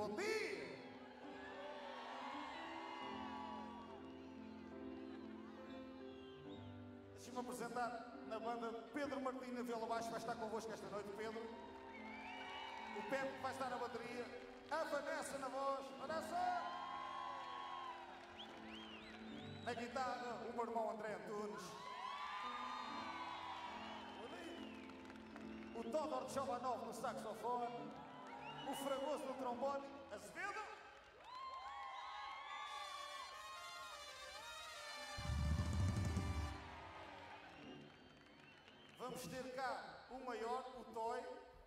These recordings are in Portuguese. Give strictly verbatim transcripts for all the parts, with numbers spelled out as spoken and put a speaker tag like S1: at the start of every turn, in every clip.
S1: bom dia! Deixa-me apresentar na banda Pedro Martins na viola baixo, vai estar convosco esta noite, Pedro. O Pepe vai estar na bateria, a Vanessa na voz, Vanessa! Na guitarra, o meu irmão André Antunes. O Todor Chovanov no saxofone. O Fragoso no trombone. Azevedo. Vamos ter cá o maior, o Toy.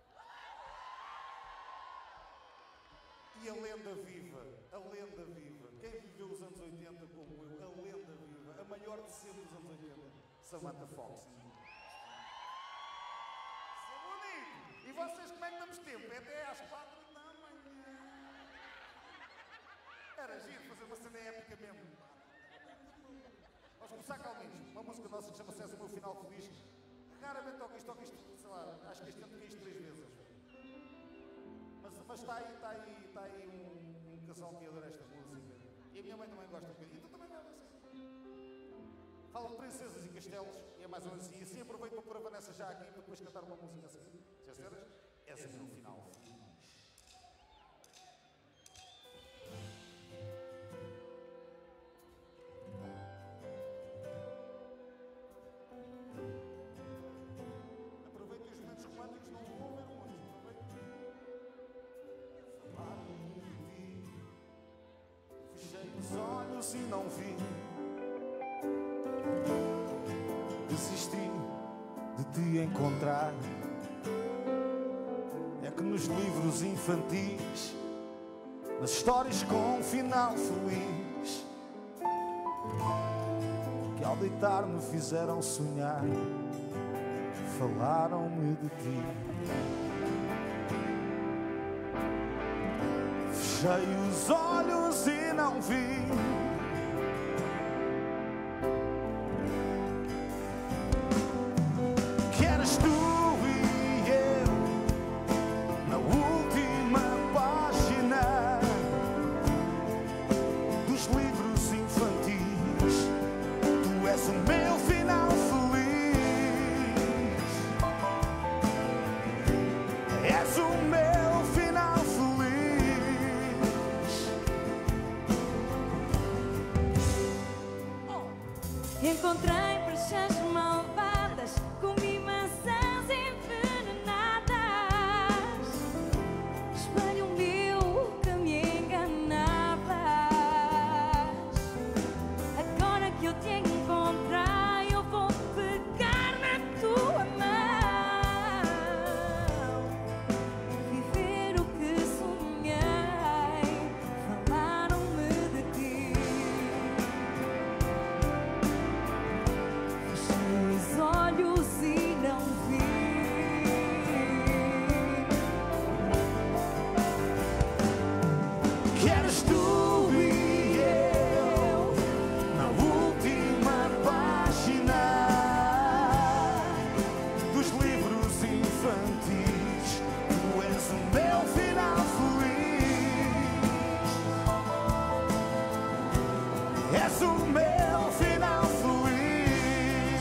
S1: E a lenda viva, a lenda viva. Quem viveu os anos oitenta como eu, a lenda viva, a maior de sempre dos anos oitenta, Samantha Fox. Isso é bonito. E vocês como é que damos tempo? É até às quatro da manhã. Era giro fazer uma cena épica mesmo. Vamos começar calminhos. Uma música nossa que chama-se O Meu Final Feliz. Raramente toco isto, toco isto, sei lá, acho que este ano toquei isto três vezes. Mas, mas está aí, está aí, está aí um, um casal que adora esta música. E a minha mãe também gosta um bocadinho. E tu também gostas. Fala de princesas e castelos, e é mais ou menos assim. E assim aproveito para pôr a Vanessa já aqui para depois cantar uma música assim. Já cenas? Essa é no final. Aproveitem os momentos românticos, não vão ver muito. Fechei os olhos e não vi. Desisti de te encontrar. É que nos livros infantis, nas histórias com um final feliz, que ao deitar me fizeram sonhar, falaram-me de ti. Fechei os olhos e não vi. Que eras tu e eu na última página dos livros infantis. Tu és o meu final feliz. És o meu final feliz.
S2: Encontrei brechas malvadas, comi maçãs envenenadas. Espelho meu que me enganavas. Agora que eu te encontrar, eu vou pegar na tua mão, viver o que sonhei. Falaram-me de ti. Os olhos e não vi.
S1: Que eras tu e eu na última página dos livros infantis. Tu és o meu final feliz. És o meu final feliz.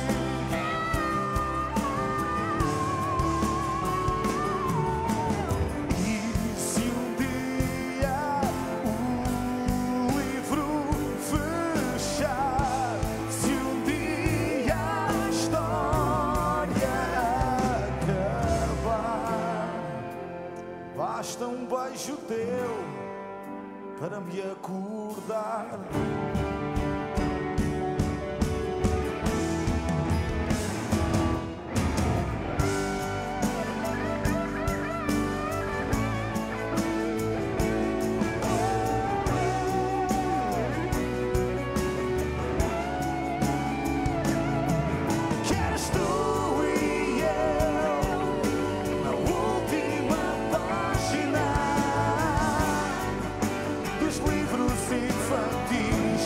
S1: E se um dia o livro fechar, se um dia a história acabar, basta um beijo teu para me acordar. Que eras tu e eu na última página dos livros infantis.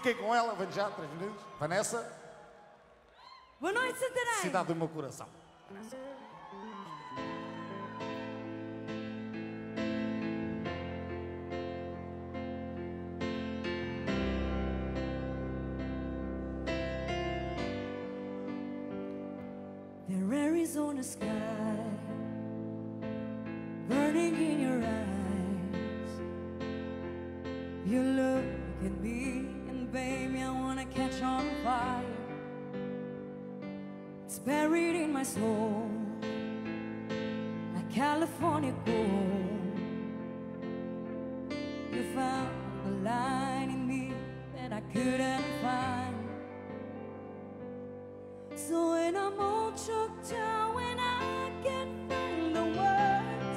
S1: Fiquem com ela, venho já, três minutos. Vanessa.
S2: Boa noite, Santarém.
S1: Cidade do meu coração.
S2: The Arizona sky burning in your eyes. You look at me and baby, I wanna catch on fire. It's buried in my soul like California gold. You found the line in me that I couldn't find. So when I'm all choked out, when I can't find the words,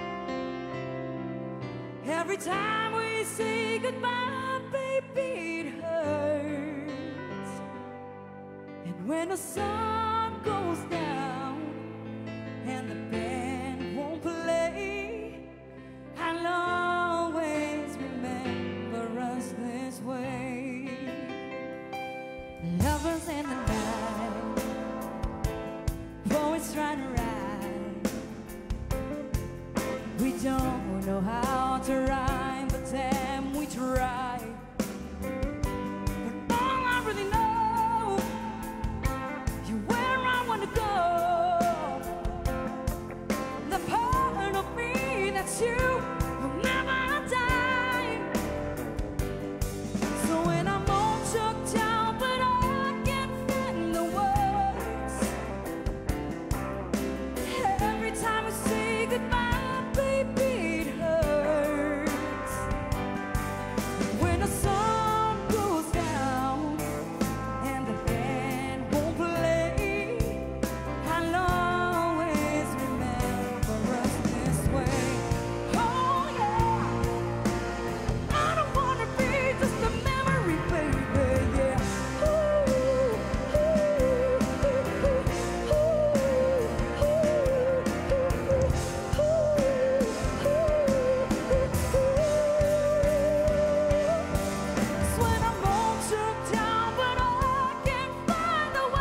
S2: every time we say goodbye, baby, it hurts. And when the sun goes down and the band won't play, I'll always remember us this way. Lovers in the night, poets trying to write. We don't know how to rhyme, but damn, we try. But all I really know, you're where I want to go. The part of me that's you will never die. So when I'm all choked out, but I can't find the words, every time we say goodbye, baby, it hurts. When the sun goes down and the band won't play, I'll always remember us this way. Oh yeah, I don't wanna be just a memory, baby, yeah. Ooh, ooh, ooh, ooh, ooh, ooh, ooh, It's when I'm all choked down, but I can't find the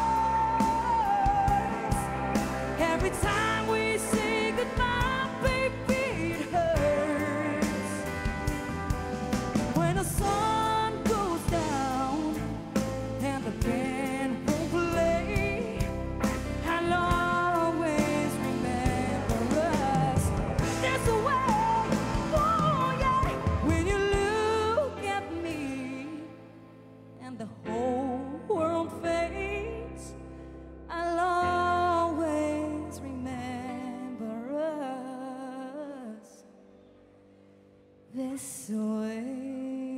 S2: words. Every time we say goodbye, baby, it hurts. When the sun goes down and the band won't play, I'll always remember us this way. Oh yeah, when you look at me and the whole world fades, I'll always remember us this way.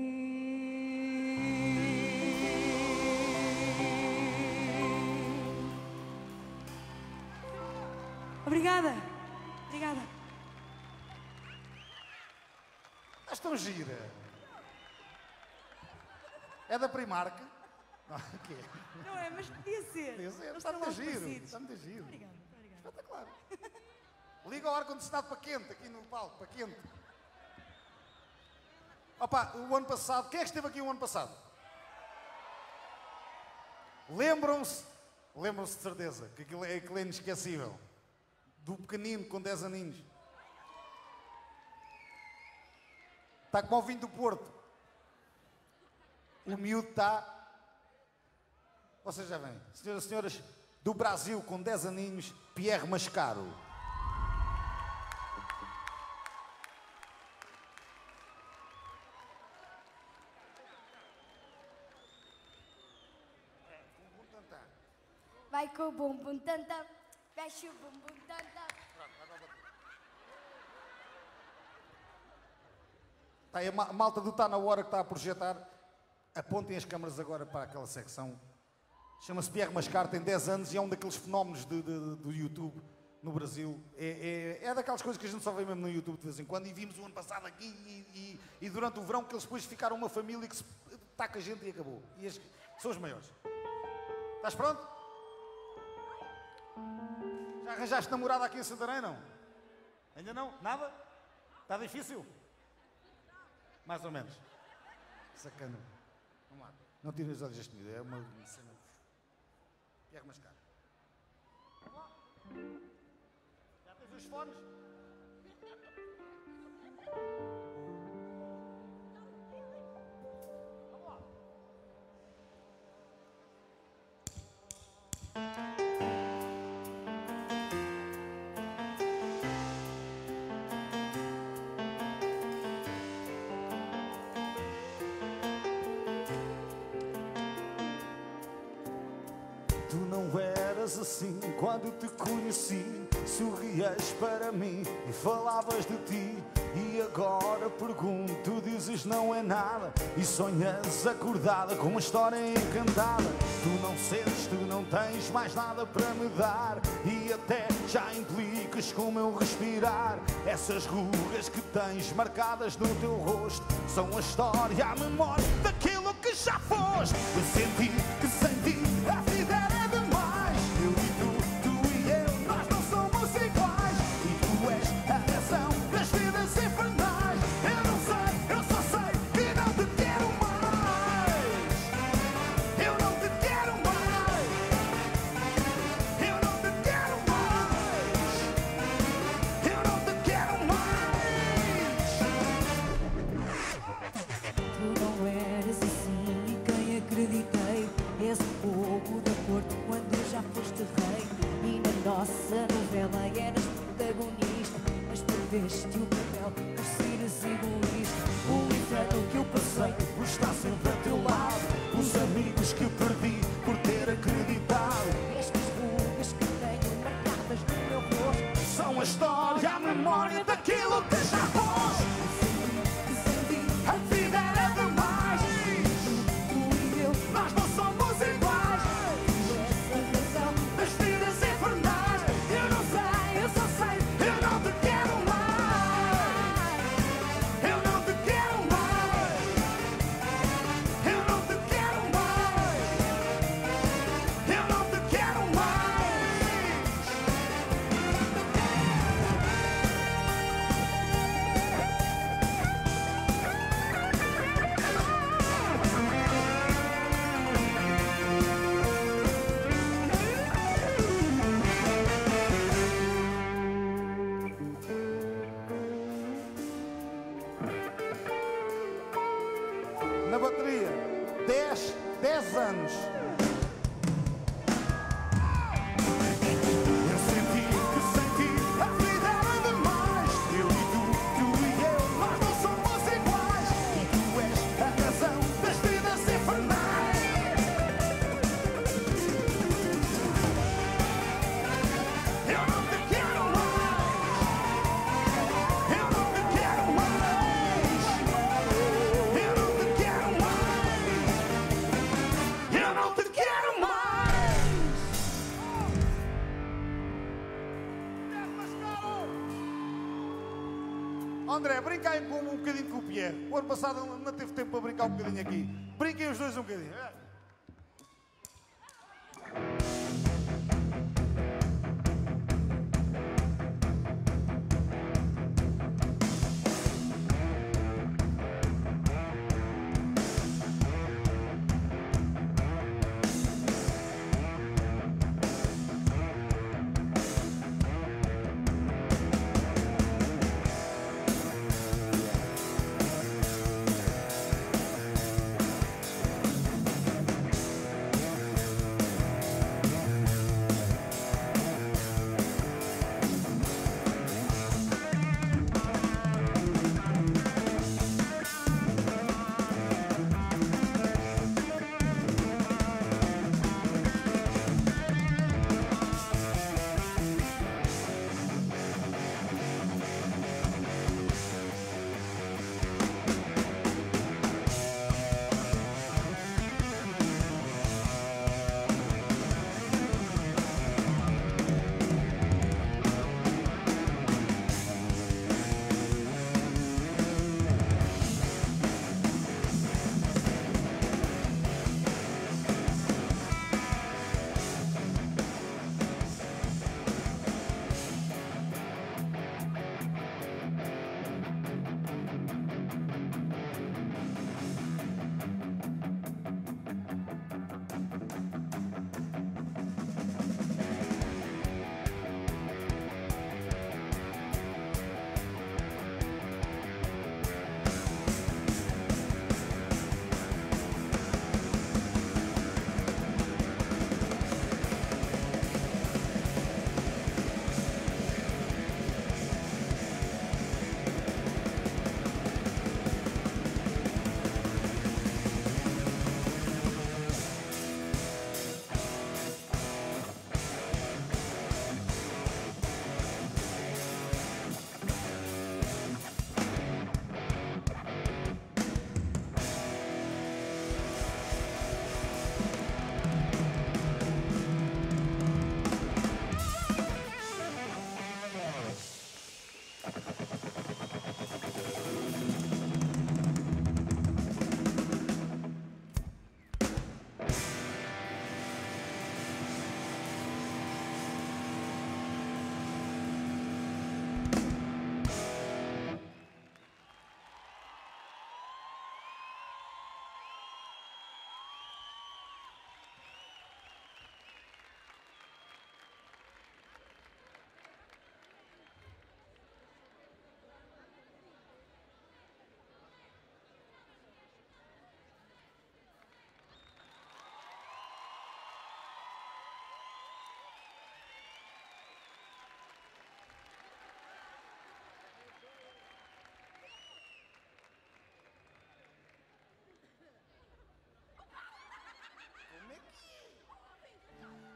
S2: Obrigada. Obrigada.
S1: Estás tão gira. É da Primark? Não, o quê?
S2: Não é, mas podia ser.
S1: Podia ser.
S2: Eles
S1: Está
S2: estão
S1: muito
S2: logo
S1: giro.
S2: parecidos.
S1: Está muito giro.
S2: Obrigada. Obrigada.
S1: Espetacular. Liga o ar-condicionado para quente, aqui no palco, para quente. Opa, o ano passado, quem é que esteve aqui o ano passado? Lembram-se, lembram-se de certeza, que aquilo é, aquilo é inesquecível. Do pequenino com dez aninhos. Está como ao vinho do Porto. O miúdo está... Vocês já vêm. Senhoras e senhores, do Brasil com dez aninhos, Pierre Mascaro.
S3: Vai com o bumbum tanta, fecha o bumbum tanta.
S1: Está aí a ma- a malta do Tá Na Hora que está a projetar. Apontem as câmaras agora para aquela secção. Chama-se Pierre Mascaro, tem dez anos e é um daqueles fenómenos de- de- do YouTube no Brasil. É, é, é daquelas coisas que a gente só vê mesmo no YouTube de vez em quando. E vimos o ano passado aqui e, e- e durante o verão que eles depois ficaram uma família que se taca a gente e acabou. E as- são os maiores. Estás pronto? Já arranjaste namorada aqui em Santarém, não? Ainda não? Nada? Está difícil? Mais ou menos. Sacana. Vamos lá. Não tirem os olhos deste miúdo, é uma cena. Quer mascar. Vamos lá. Já tens os fones? Vamos lá. Tu não eras assim quando te conheci. Sorrias para mim e falavas de ti. E agora pergunto, dizes não é nada. E sonhas acordada com uma história encantada. Tu não sentes, tu não tens mais nada para me dar. E até já implicas com o meu respirar. Essas rugas que tens marcadas no teu rosto são a história, a memória daquilo que já foste. Eu senti que sem ti a vida era demais. Eu e tu, tu e eu, nós não somos iguais. E tu és a razão das vidas infernais. Eu não sei, eu só sei que não te quero mais. Eu não te quero mais. Eu não te quero mais. Eu não te quero mais.
S2: Tu não eras assim e quem acreditei. Esse fogo da corte quando já foste rei. E na nossa novela eras protagonista. Mas perdeste o papel por seres egoísta.
S1: O inferno que eu passei por estar sempre a teu lado. Os amigos que perdi por ter acreditado.
S2: Estas rugas que tenho marcadas no meu rosto
S1: São a história, a memória daquilo que já foste.
S2: que sem ti
S1: A vida era demais.
S2: tu e eu
S1: Nós não somos iguais.
S2: tu és a razão.
S1: Das vidas infernais. Eu não sei, eu só sei. Eu não te quero mais. Eu não te quero mais. Eu não te quero mais. Eu não te quero mais. Na bateria, dez, dez anos. Eu senti que sem ti a vida era demais. Eu e tu, tu e eu, nós não somos iguais. E tu és a razão das vidas infernais. Eu não te quero mais. Eu não te quero mais. Eu não te quero mais. Eu não te quero mais. André, brinca aí com um bocadinho com o Pierre. O ano passado não teve tempo para brincar um bocadinho aqui. Brinquem os dois um bocadinho. É.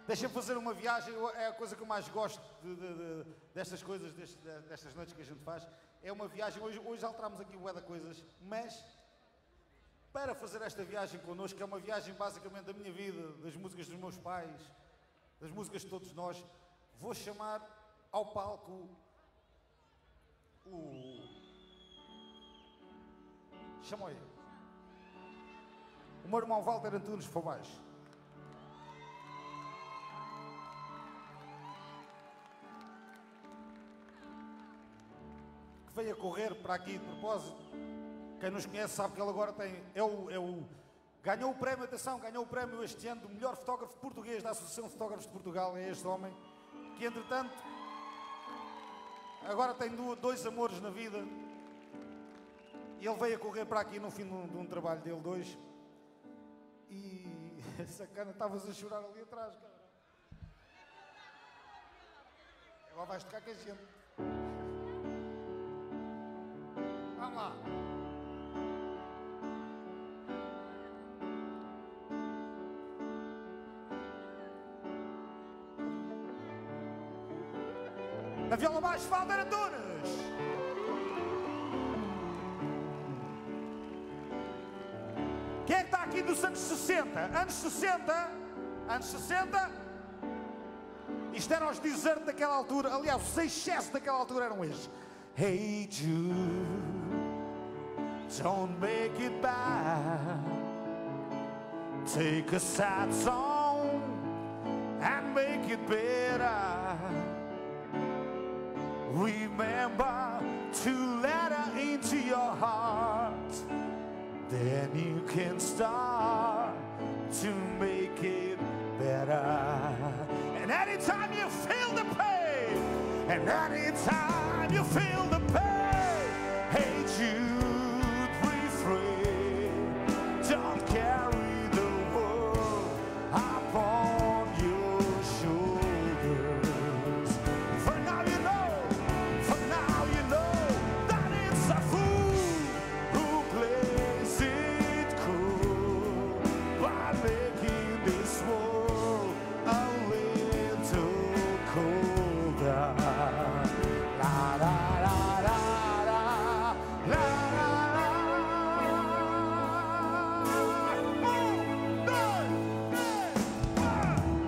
S1: Deixem-me fazer uma viagem, é a coisa que eu mais gosto de, de, de, destas coisas, destes, destas noites que a gente faz. É uma viagem, hoje, hoje alterámos aqui bué de coisas, mas para fazer esta viagem connosco, que é uma viagem basicamente da minha vida, das músicas dos meus pais, das músicas de todos nós, vou chamar ao palco o... Chama aí. O meu irmão Walter Antunes, por baixo. Que veio a correr para aqui de propósito. Quem nos conhece sabe que ele agora tem... É o, é o, ganhou o prémio, atenção, ganhou o prémio este ano do melhor fotógrafo português da Associação de Fotógrafos de Portugal. É este homem que, entretanto, agora tem dois amores na vida. E ele veio a correr para aqui no fim de um, de um trabalho dele, dois. E sacana, estavas a chorar ali atrás, cara. Agora vais tocar com a gente. Vamos lá. Na viola baixo, Walter Antunes. Quem é que está aqui dos anos sessenta? Anos sessenta? Anos sessenta? Isto eram os desertos daquela altura. Aliás, os excessos daquela altura eram estes. Hey Jude, don't make it bad. Take a sad song and make it better. Remember to let her into your heart. Then you can start to make it better. And anytime you feel the pain, and anytime you feel the pain, hey Jude, refrain. Don't carry the world upon your shoulders. For now you know, for now you know that it's a fool who plays it cool by making this world a little colder. La la la la la la la la. One, two, three, four.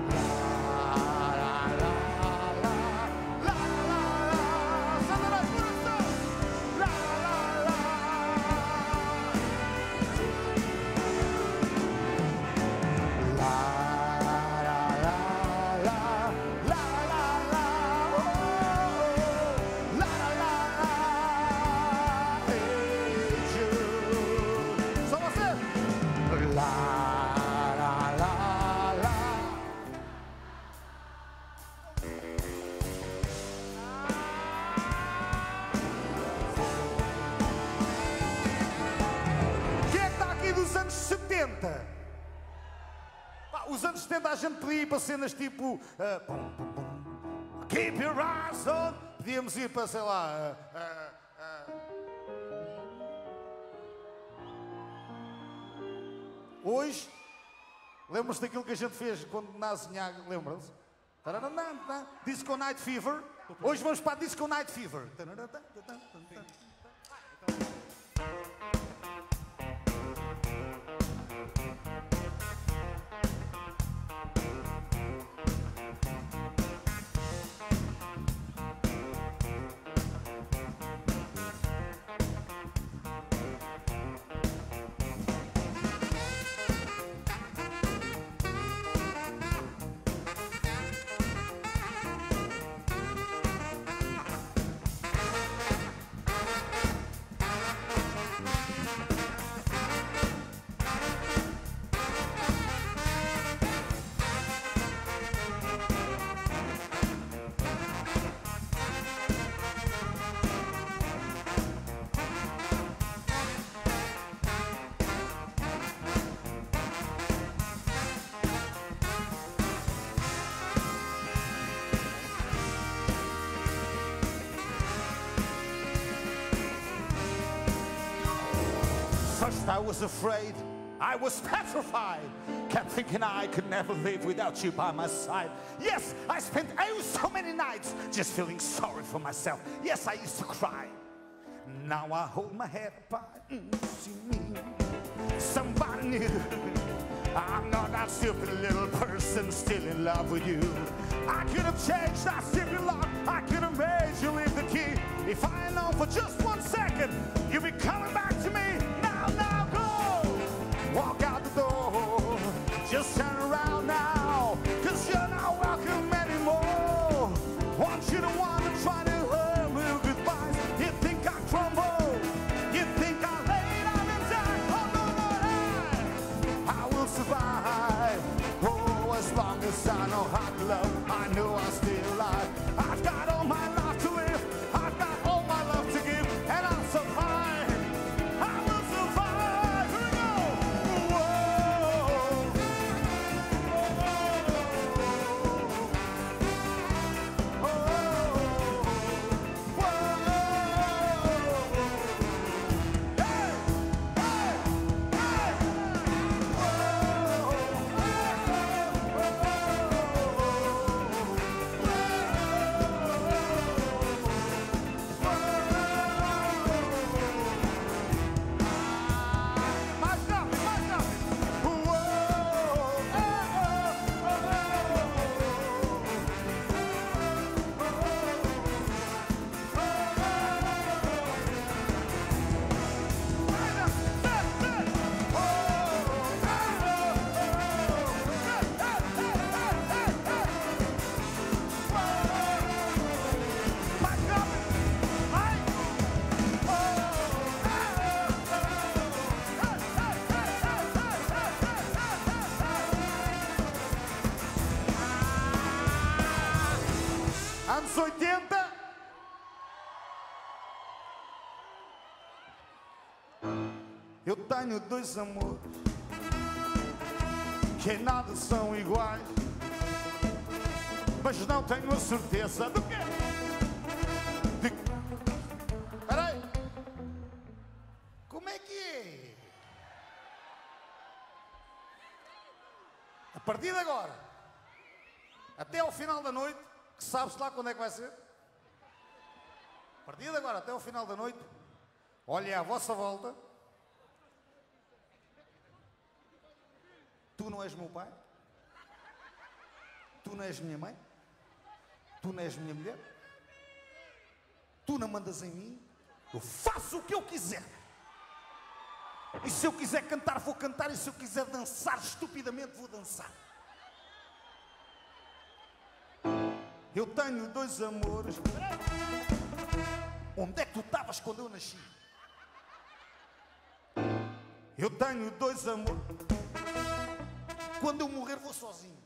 S1: La la la la la la la. Sandra, put it down. La la la. La la la la la la la. Oh, la la la la. Hey Jude. Só você. La la la la. Quem é que está aqui dos anos setenta? Pá, os anos setenta a gente podia ir para cenas tipo ah, pum, pum, pum. Keep your eyes on. Podíamos ir para, sei lá, ah, ah, ah. Hoje, lembram-se daquilo que a gente fez quando na Azinhaga, lembram-se? Tararantã, Disco Night Fever. Hoje vamos para a Disco Night Fever. Tararantã, tararantã, tararantã. First I was afraid, I was petrified. Kept thinking I could never live without you by my side. Yes, I spent oh so many nights just feeling sorry for myself. Yes, I used to cry. Now I hold my head up high. Mm, see me, somebody new. I'm not that stupid little person still in love with you. I could have changed that stupid lock. I could have made you leave the key. If I had known for just one second you'd be coming back to me. Now, now, go! Walk out the door. Just turn around now, cause you're not welcome anymore. Want you to want to try to hurt me with goodbyes. You think I crumble? You think I lay down and die? Oh no, no, I, I will survive. Oh, as long as I know how to love, I know I'm still alive. I've got all my life to live. I've got all my love to give, and I'll survive. I will survive. Here we go. Whoa. Anos oitenta. Eu tenho dois amores que em nada são iguais, mas não tenho a certeza do quê? De... Peraí. Como é que é? A partir de agora, até ao final da noite, que sabe-se lá quando é que vai ser? A partir de agora, até ao final da noite, olhem à vossa volta. Tu não és meu pai? Tu não és minha mãe? Tu não és minha mulher? Tu não mandas em mim? Eu faço o que eu quiser. E se eu quiser cantar, vou cantar. E se eu quiser dançar estupidamente, vou dançar. Eu tenho dois amores. Onde é que tu estavas quando eu nasci? Eu tenho dois amores. Quando eu morrer vou sozinho.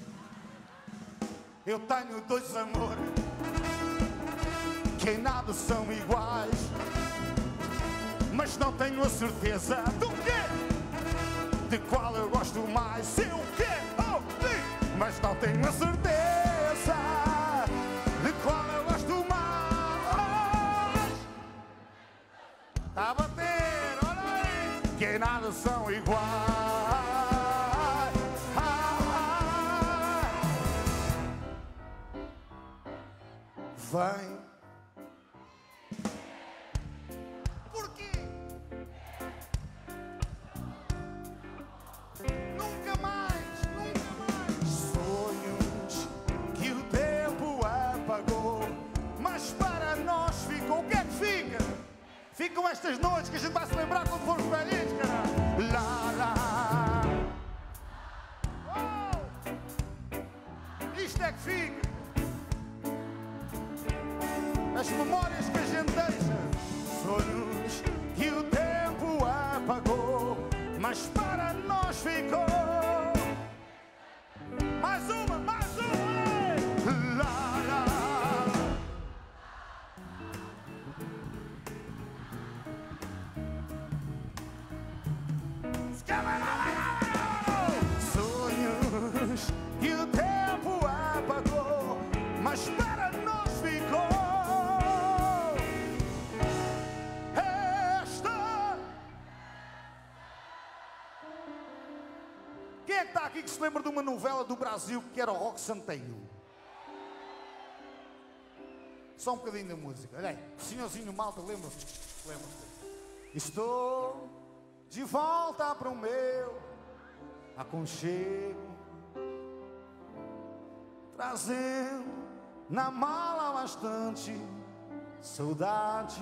S1: Eu tenho dois amores que em nada são iguais, mas não tenho a certeza do quê? De qual eu gosto mais. Se o quê? Oh, sim. Mas não tenho a certeza de qual eu gosto mais. Está a bater, olha aí. Que em nada são iguais. Vem. Porquê? Nunca mais, nunca mais. Sonhos que o tempo apagou, mas para nós ficou. O que é que fica? Ficam estas noites que a gente vai se lembrar quando formos velhinhos, cara. Lá, lá. Oh! Isto é que fica. As memórias que a gente deixa, sonhos que o tempo apagou, mas para nós ficou. Mais uma, mais uma! Lá, lá. Sonhos que o tempo apagou, mas para nós ficou. se lembra de uma novela do Brasil que era o Rock Santeiro? Só um bocadinho da música. Olha aí, senhorzinho malta, lembra-se? Lembra-se? Estou de volta para o meu aconchego, trazendo na mala bastante saudade,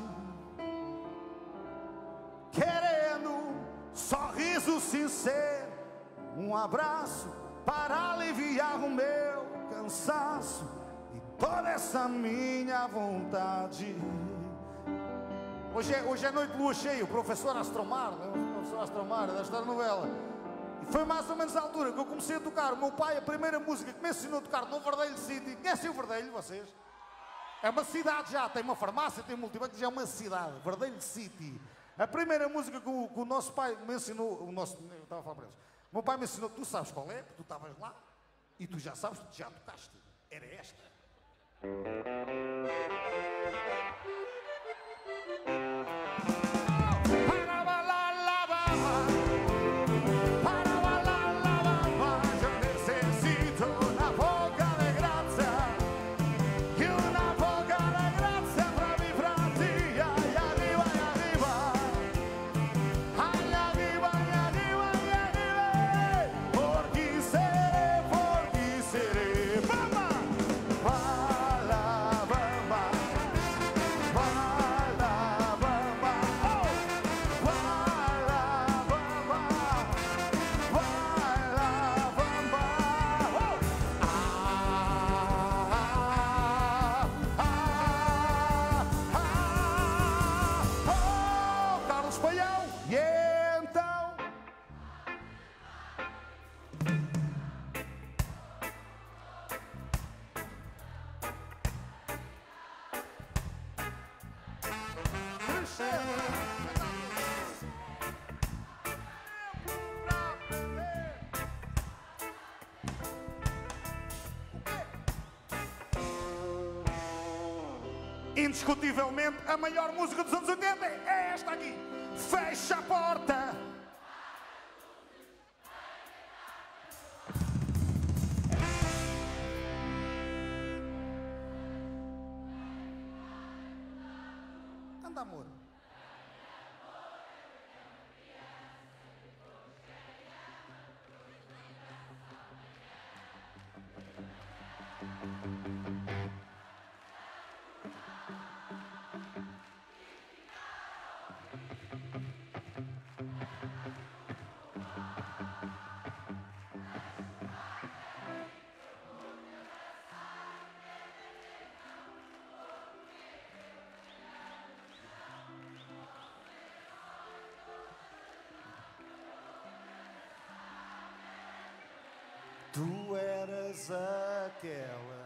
S1: querendo sorriso sincero, um abraço para aliviar o meu cansaço e toda essa minha vontade. Hoje é, hoje é noite de lua cheia, o professor Astromar, né? O professor Astromar desta novela. E foi mais ou menos a altura que eu comecei a tocar. O meu pai, a primeira música que me ensinou a tocar no Verdelho City. Conhecem o Verdelho, vocês? É uma cidade já, tem uma farmácia, tem um multibanco, já é uma cidade, Verdelho City. A primeira música que o, que o nosso pai me ensinou, o nosso, eu estava a falar para eles, o meu pai me ensinou, tu sabes qual é, tu estavas lá e tu já sabes, tu já tocaste. Era esta. Indiscutivelmente, a maior música dos anos oitenta é esta aqui. Fecha a porta. Anda, amor. Tu eras aquela.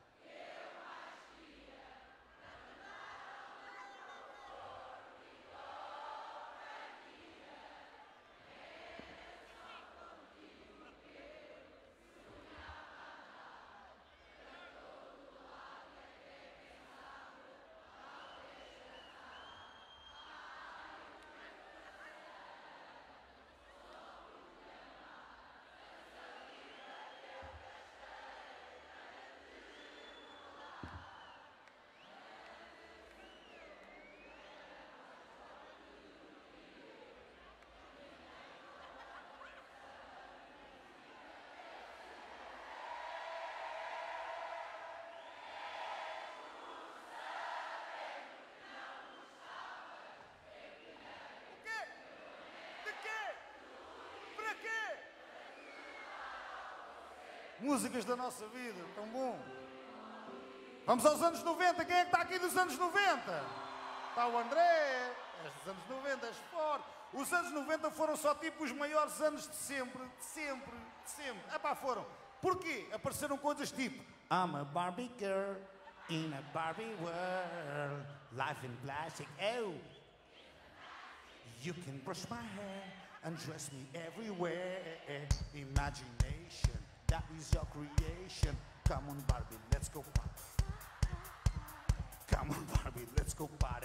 S1: Músicas da nossa vida, tão bom. Vamos aos anos noventa. Quem é que está aqui dos anos noventa? Está o André. És dos anos noventa, és forte. Os anos noventa foram só tipo os maiores anos de sempre, de sempre, de sempre. Epá, foram. Porquê? Apareceram coisas tipo I'm a Barbie girl in a Barbie world, life in plastic, oh. You can brush my hair and dress me everywhere. Imagination, that is your creation. Come on, Barbie, let's go party. Come on, Barbie, let's go party.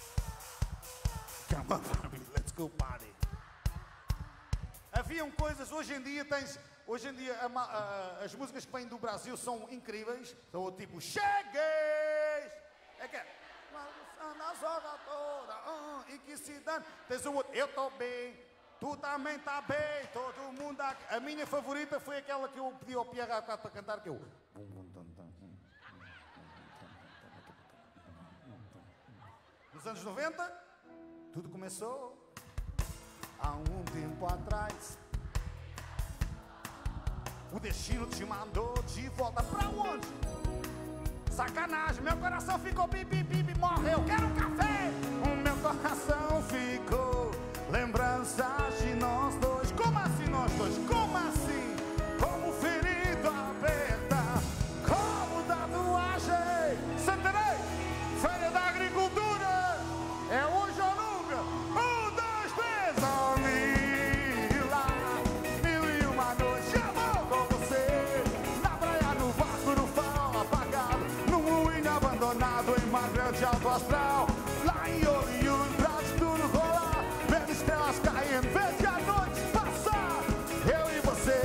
S1: Come on, Barbie, let's go party. Haviam coisas, hoje em dia tens, Hoje em dia, a ma- a- as músicas que vêm do Brasil são incríveis. São o tipo, chegues! É que é... Na joga toda, ah, e que se dane. Tens o outro, eu estou bem, tu também está bem, todo mundo aqui. A minha favorita foi aquela que eu pedi ao Pierre há bocado para cantar, que eu... Nos anos noventa, tudo começou há um tempo atrás. O destino te mandou de volta pra onde? Sacanagem, meu coração ficou bibi, bibi, morreu, quero um café. O meu coração ficou lembranças de nós dois. Como assim nós dois? Como assim? Como ferida aberta, como tatuagem. Santarém, Feira da Agricultura, é hoje ou nunca? Um, dois, três, oh, Lila, mil e uma noites de amor com você. Na praia, no barco, no farol apagado, num ruína abandonado em mar grande alto astral. Lá em Oriúne, pra de tudo rolar, vendo estrelas caindo, vendo a noite passar. Eu e você,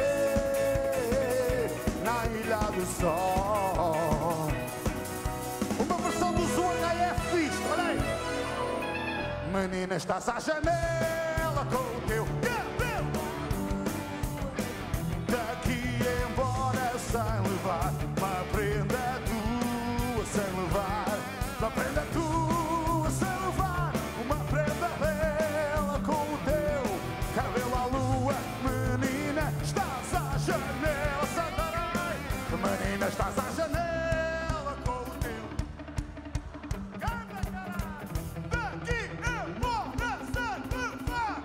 S1: na Ilha do Sol. Uma versão do Zoom H F disto, olha aí. Menina, estás à janela com o teu cabelo. Daqui embora sem levar uma prenda tua sem levar. Uma prenda tua sem levar. Uma prenda dela com o teu cabelo à lua. Menina, estás à janela, Santarém. Menina, estás à janela com o teu. Canta, caralho! Daqui embora sem levar.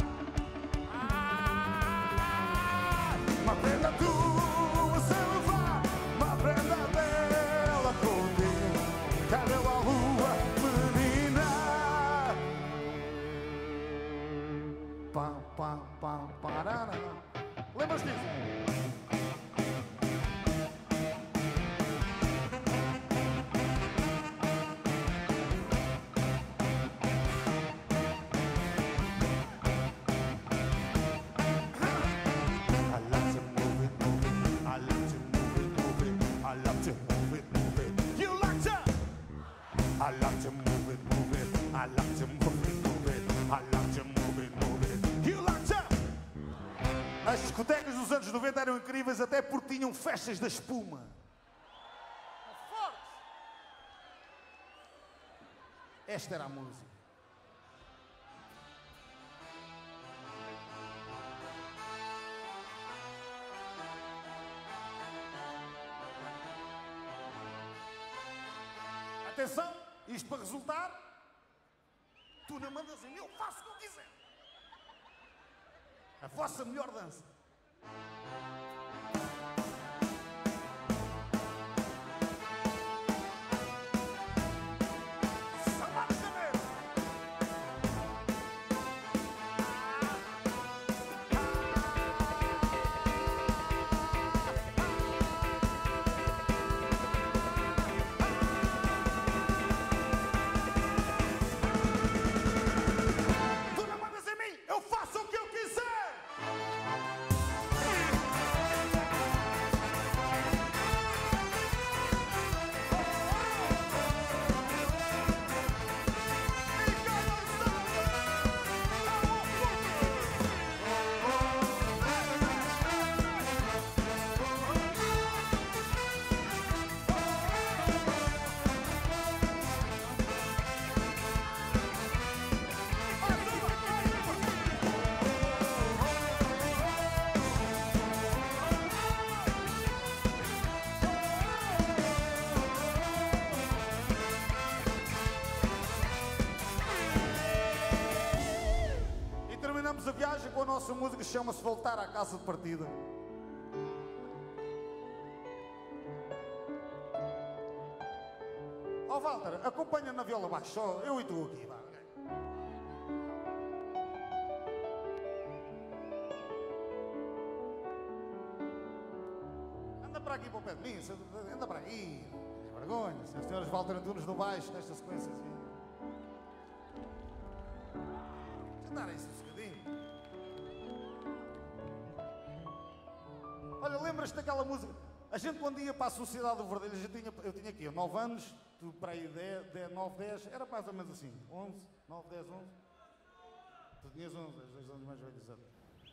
S1: Ah, uma prenda tua sem levar. Uma prenda dela com o teu cabelo à lua, menina. Pá, pá, pá, parará. Lembras disso? I love to move it, move it. I love to move it, move it. I love to move it, move it. You like to? I love to move it, move it. I love to move it, move it. I love to move it, move it. You like to? As discotecas dos anos noventa eram incríveis até porque tinham festas da espuma. Esta era a música. Atenção, isto para resultar, tu não mandas em mim, eu faço o que eu quiser. A vossa melhor dança. Samba de Janeiro. Tu não mandas em mim, eu faço o que eu quiser. E terminamos a viagem com a nossa música que chama-se Voltar à Casa de Partida. Ó oh, Walter, acompanha na viola baixo, só eu e tu aqui, vá. Anda para aqui para o pé de mim, anda para aí. Tens vergonha, senhoras e senhores, Walter Antunes no baixo, nesta sequência assim. Sentar aí sossegadinho. Olha lembras-te daquela música? A gente quando ia para a Sociedade do Verdelho, a gente tinha, eu tinha aqui nove anos, tu para aí dez, nove, dez, era mais ou menos assim, onze, nove, dez, onze. Tu tinhas onze, dois anos mais velho, exato.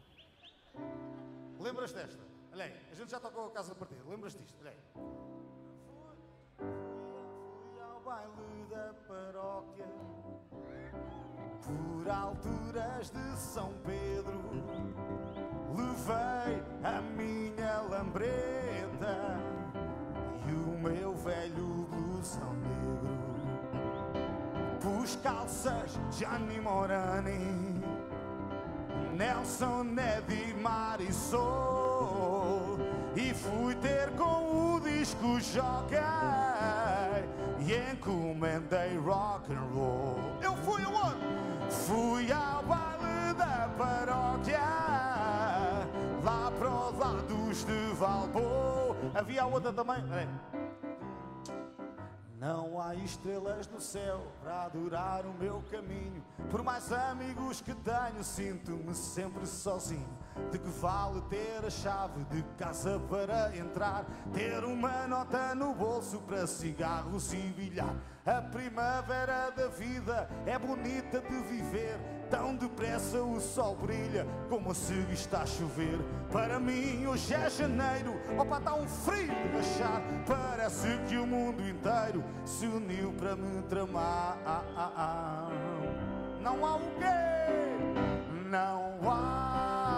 S1: Lembras desta? Olha aí, a gente já tocou a Casa de Partida, lembras disto? Olha aí. Fui ao baile da paróquia, por alturas de São Pedro, levei a minha lambreta e o meu velho blusão negro. Pus calças Gianni Morani, Nelson, Ned, Marisol, e fui ter com o disco jockey e encomendei rock and roll. Eu fui aonde? Fui ao baile da paróquia, lá para os lados de Valbo. Havia outra também. Não há estrelas no céu para adorar o meu caminho. Por mais amigos que tenho, sinto-me sempre sozinho. De que vale ter a chave de casa para entrar, ter uma nota no bolso para cigarros e bilhar? A primavera da vida é bonita de viver, tão depressa o sol brilha como se está a chover. Para mim hoje é janeiro, opa, está um frio de rachar. Parece que o mundo inteiro se uniu para me tramar. Ah, ah, ah. Não há o quê? Não há.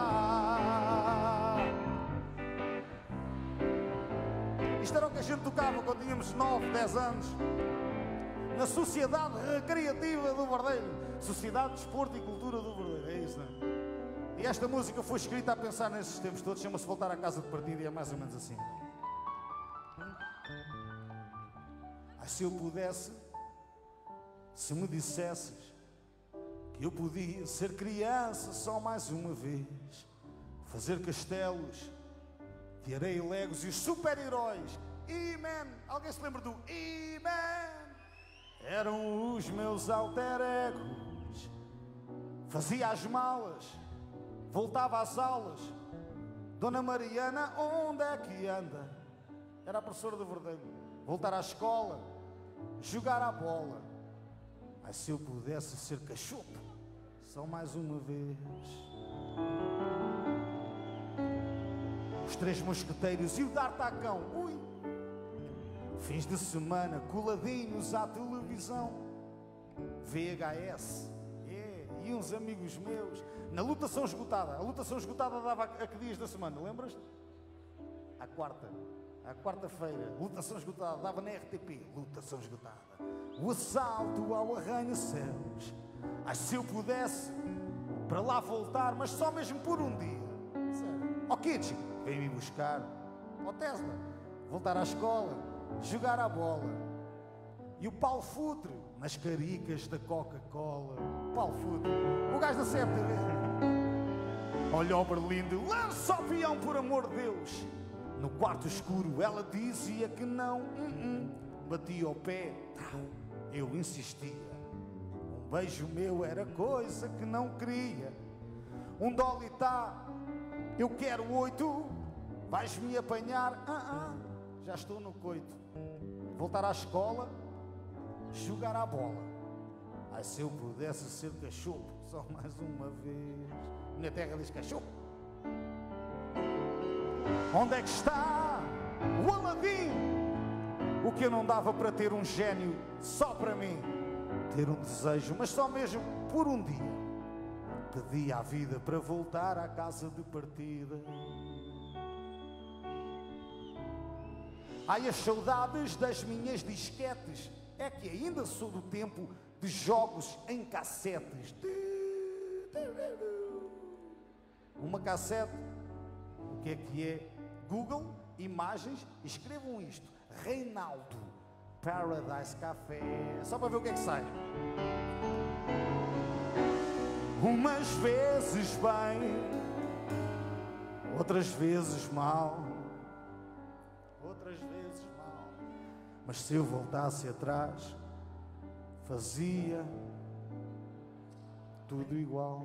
S1: Isto era o que a gente tocava quando tínhamos nove, dez anos, na Sociedade Recreativa do Verdelho. Sociedade de Desporto e Cultura do Verdelho, é isso, não é? E esta música foi escrita a pensar nesses tempos todos, chama-se Voltar à Casa de Partida e é mais ou menos assim. Ai, se eu pudesse, se me dissesses que eu podia ser criança só mais uma vez, fazer castelos de areia e legos e os super-heróis E-Man, alguém se lembra do E-Man? Eram os meus alter egos. Fazia as malas, voltava às aulas. Dona Mariana, onde é que anda? Era a professora do Verdelho. Voltar à escola, jogar à bola. Ai, se eu pudesse ser cachupo só mais uma vez. Os Três Mosqueteiros e o D'Artacão. Ui! Fins de semana coladinhos à televisão, V H S, é, e uns amigos meus na Lutação Esgotada. A Lutação Esgotada dava a que dias da semana, lembras? À quarta, à quarta-feira, Lutação Esgotada, dava na R T P, Lutação Esgotada. O assalto ao arranha-céus. Ai, se eu pudesse para lá voltar, mas só mesmo por um dia. Sério. Ó Kitsch, vem-me buscar. Ó Tesla, voltar à escola, jogar à bola. E o Paulo Futre nas caricas da Coca-Cola. Paulo Futre, o gajo da C M T V. Olha o Berlinde, lança o peão, por amor de Deus. No quarto escuro ela dizia que não. hum, hum. Batia o pé, eu insistia. Um beijo meu era coisa que não queria. Um dolitá, eu quero oito. Vais-me apanhar? Ah, ah, já estou no coito. Voltar à escola, jogar à bola. Ai, se eu pudesse ser cachupo só mais uma vez. Minha terra diz cachupo. Onde é que está o Aladim? O que eu não dava para ter um gênio só para mim. Ter um desejo, mas só mesmo por um dia. Pedi à vida para voltar à casa de partida. Ai, as saudades das minhas disquetes. É que ainda sou do tempo de jogos em cassetes. Uma cassete, o que é que é? Google, imagens, escrevam isto. Reinaldo, Paradise Café. Só para ver o que é que sai. Umas vezes bem, outras vezes mal. Outras vezes mal. Mas se eu voltasse atrás, fazia tudo igual.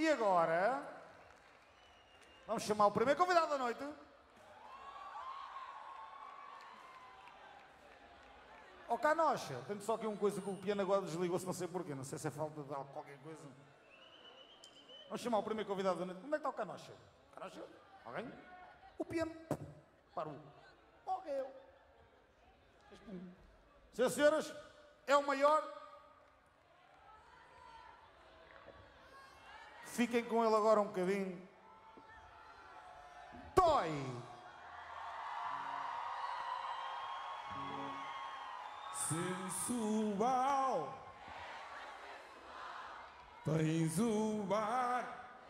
S1: E agora, vamos chamar o primeiro convidado da noite. Ó, Canocha, tenho só aqui uma coisa que o piano agora desligou-se, não sei porquê, não sei se é falta de qualquer coisa. Vamos chamar o primeiro convidado da noite. Onde é que está o Canocha? Canocha? Alguém? O piano parou. Morreu. Senhoras e senhores, é o maior. Fiquem com ele agora um bocadinho. Toy!
S4: Sensual, tens o bar.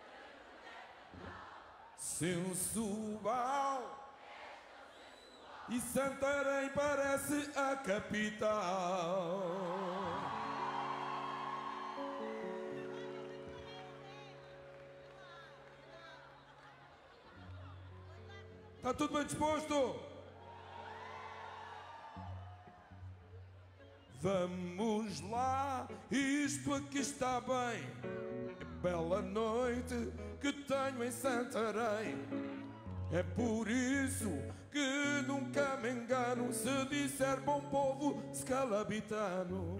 S4: Sensual, e Santarém parece a capital. Está tudo bem disposto? Vamos lá, isto aqui está bem. É bela noite que tenho em Santarém. É por isso que nunca me engano se disser bom povo scalabitano.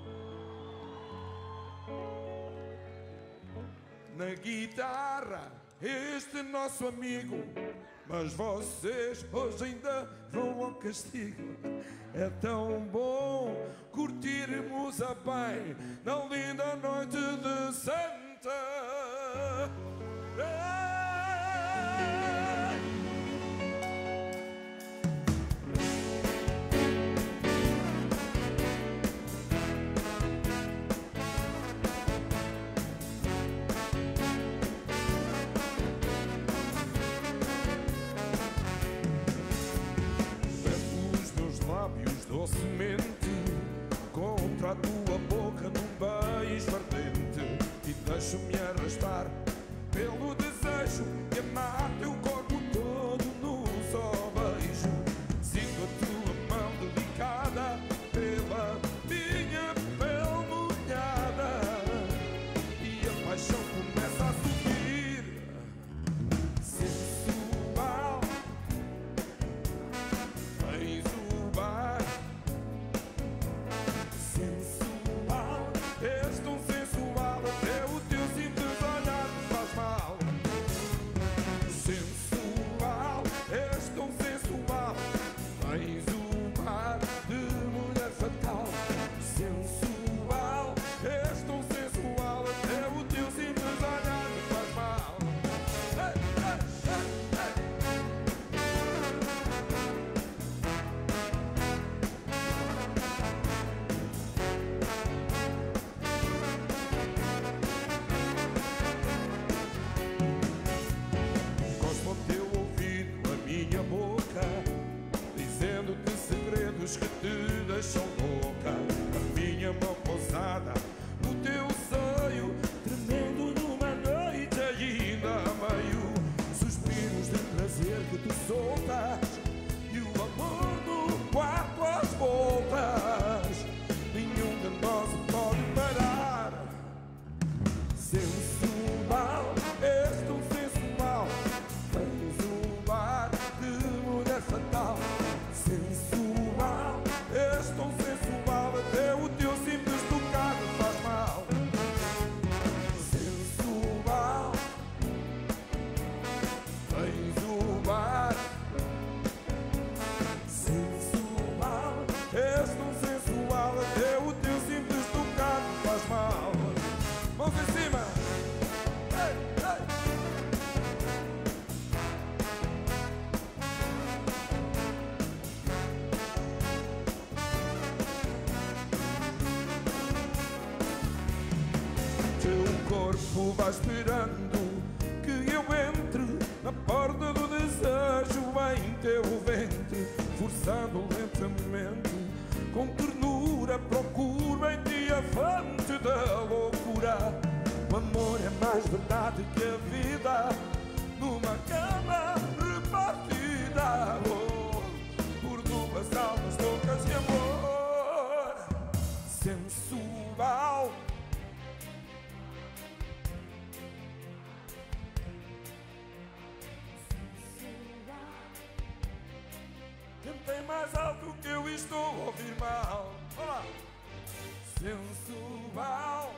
S4: Na guitarra, este nosso amigo, mas vocês hoje ainda vão ao castigo. É tão bom curtirmos a bem na linda noite de Santa. Docemente contra a tua boca num beijo ardente e deixa-me arrastar pelo desejo de amar teu corpo todo num só beijo. Sinto a tua mão delicada pela minha pele molhada e a paixão começa a subir. Sensual, tens o bar. Que te deixam louca, a minha mão pousada no teu seio, tremendo numa noite ainda a meio, suspiros de prazer que tu soltas e o amor no quarto às voltas, nenhum de nós pode parar. Sensual, és tão sensual, tens um ar de mulher fatal. Sensual, és tão sensual, até o teu simples tocar me faz mal. Sensual, tens o mar. Sensual, és tão sensual, até o teu simples tocar me faz mal. Mãos em cima. Ei, ei. Corpo vai esperando que eu entre na porta do desejo em teu ventre, forçando lentamente, com ternura procuro em ti a fonte da loucura. O amor é mais verdade que a vida numa cama repartida, oh, por duas almas loucas de amor. Sensual, Cantem mais alto que eu estou a ouvir mal. Olá! Sensual.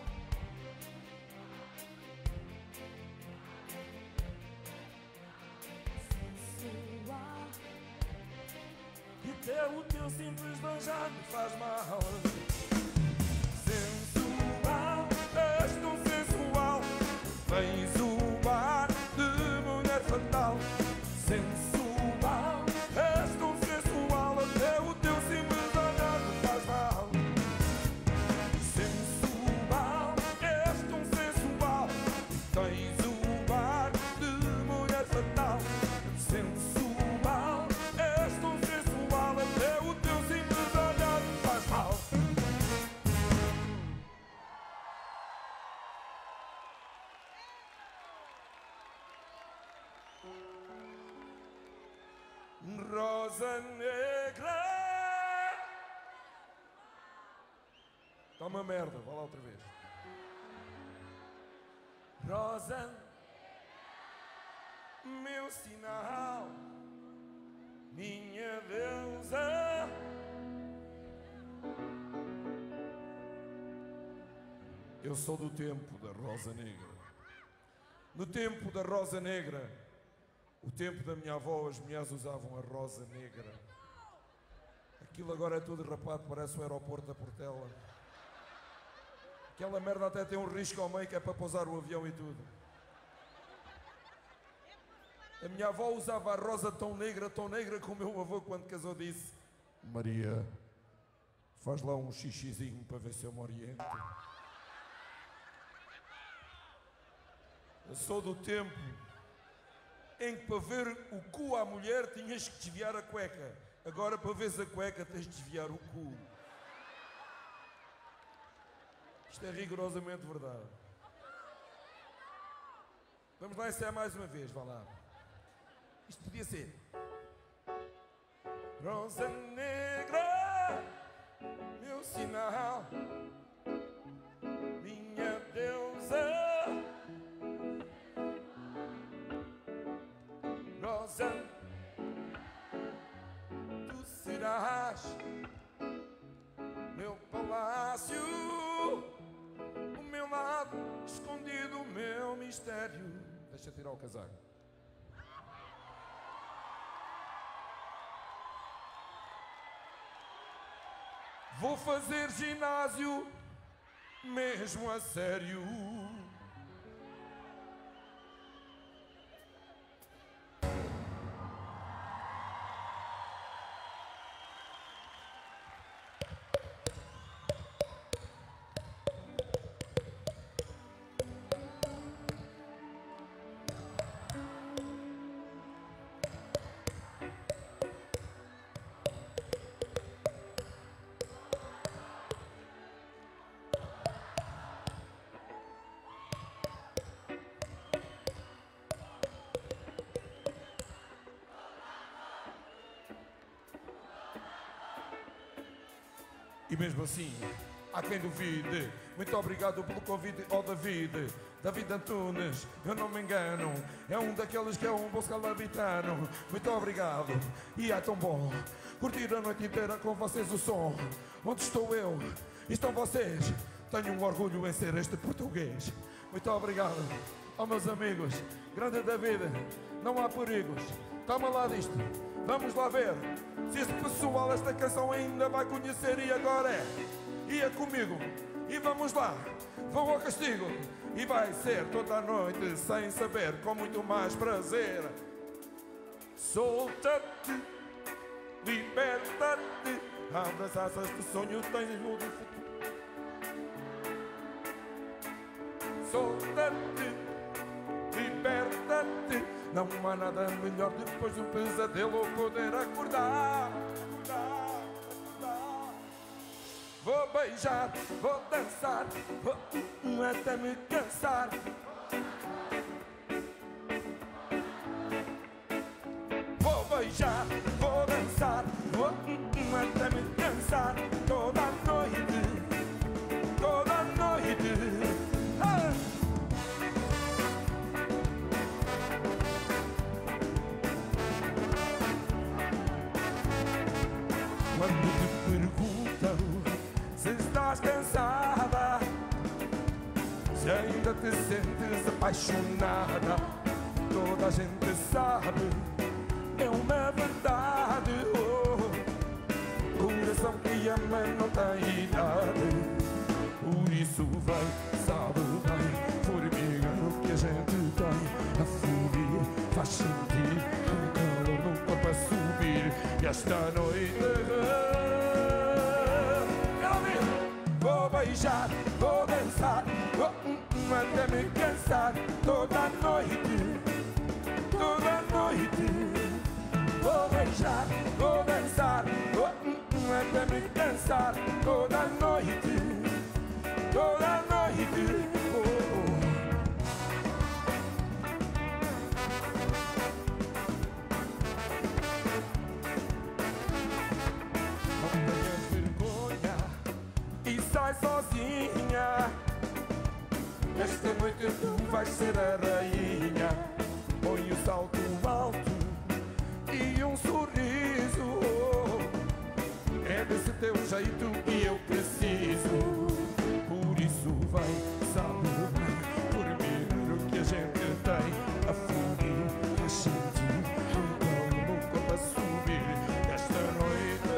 S2: Sensual.
S4: E até o teu simples banjar me faz mal. Sensual, és tão sensual. Tens o ar de mulher fatal. Sensual, és tão sensual. Até o teu simples olhar me faz mal. Sensual, és tão sensual. Tens o ar de mulher fatal. Sensual, és tão sensual. Até o teu simples olhar me faz mal. Rosa negra. Está uma merda, vá lá outra vez. Rosa, meu sinal, minha deusa. Eu sou do tempo da Rosa Negra. No tempo da Rosa Negra, o tempo da minha avó, as mulheres usavam a rosa negra. Aquilo agora é tudo rapado, parece o aeroporto da Portela. Aquela merda até tem um risco ao meio que é para pousar o avião e tudo. A minha avó usava a rosa tão negra, tão negra, que o meu avô, quando casou, disse: Maria, faz lá um xixizinho para ver se eu me oriento. Eu sou do tempo em que para ver o cu à mulher tinhas que desviar a cueca. Agora para veres a cueca tens de desviar o cu. Isto é rigorosamente verdade. Vamos lá ensaiar mais uma vez, vá lá. Isto podia ser Rosa negra, meu sinal, minha deusa. Rosa, tu serás meu palácio, o meu lado escondido, o meu mistério. Deixa eu tirar o casaco. Vou fazer ginásio mesmo a sério. E mesmo assim, há quem duvide. Muito obrigado pelo convite, ó David. David Antunes, eu não me engano, é um daqueles que é um bom scalabitano. Muito obrigado, e é tão bom curtir a noite inteira com vocês o som. Onde estou eu? Estão vocês? Tenho um orgulho em ser este português. Muito obrigado aos meus amigos. Grande David, não há perigos. Toma lá disto, vamos lá ver se esse pessoal esta canção ainda vai conhecer. E agora é, ia comigo, e vamos lá, vão ao castigo. E vai ser toda a noite sem saber, com muito mais prazer. Solta-te, liberta-te, abre as asas do sonho, tens o de futuro. Solta-te, liberta-te, não há nada melhor depois de um pesadelo poder acordar, acordar, acordar. Vou beijar, vou dançar, vou até me cansar. Vou beijar, vou dançar, vou até me cansar. Toda a noite, toda a noite. Ah! quando te perguntam se estás cansada, se ainda te sentes apaixonada, toda a gente sabe, é uma verdade. Oh, coração que ama não tem idade, por isso vai, sabe bem, formiga no que a gente tem. A folia faz sentir um calor no corpo a subir. E esta noite vou beijar, vou dançar, vou até me cansar. Toda a noite, toda a noite. Vou beijar, vou dançar, vou até me cansar. Toda a noite, toda a noite. Oh, oh. Não tenhas vergonha e sai sozinha. Esta noite tu vais ser a rainha. Põe o salto alto e um sorriso. É desse teu jeito que eu preciso. Por isso vai, sabe bem, primeiro que a gente tem. A folia faz sentir um calor no corpo a subir. Esta noite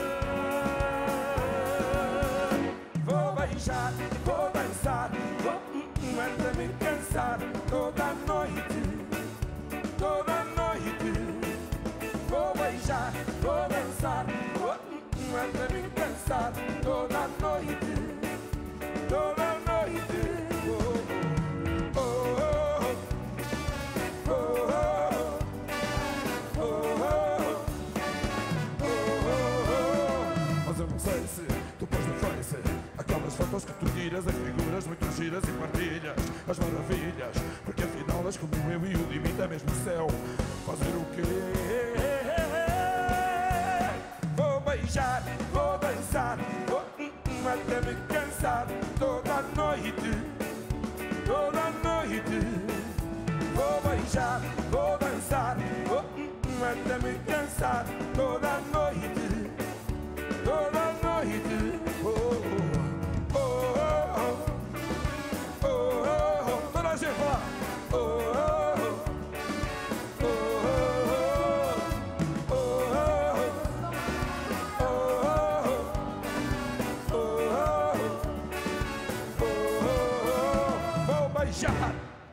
S4: vou beijar, vou dançar, vou até me cansar. Toda a noite, toda a noite. Vou beijar, vou dançar, vou até me cansar. Toda a noite, toda a noite. Oh, oh, oh, oh, oh, oh, oh. Mas eu não sei se tu pões no Face aquelas fotos que tu tiras, as figuras muito giras e partilhas as maravilhas, porque afinal és como eu e o limite é mesmo o céu. Fazer o quê? Vou beijar, vou dançar, vou até me cansar. Toda a noite, toda a noite. Vou beijar, vou dançar, vou até me cansar. Toda a noite, toda a noite. Oh, oh, oh, oh, oh, oh. Toda a gente fala. Oh, oh, oh, oh, oh, oh. Vou beijar.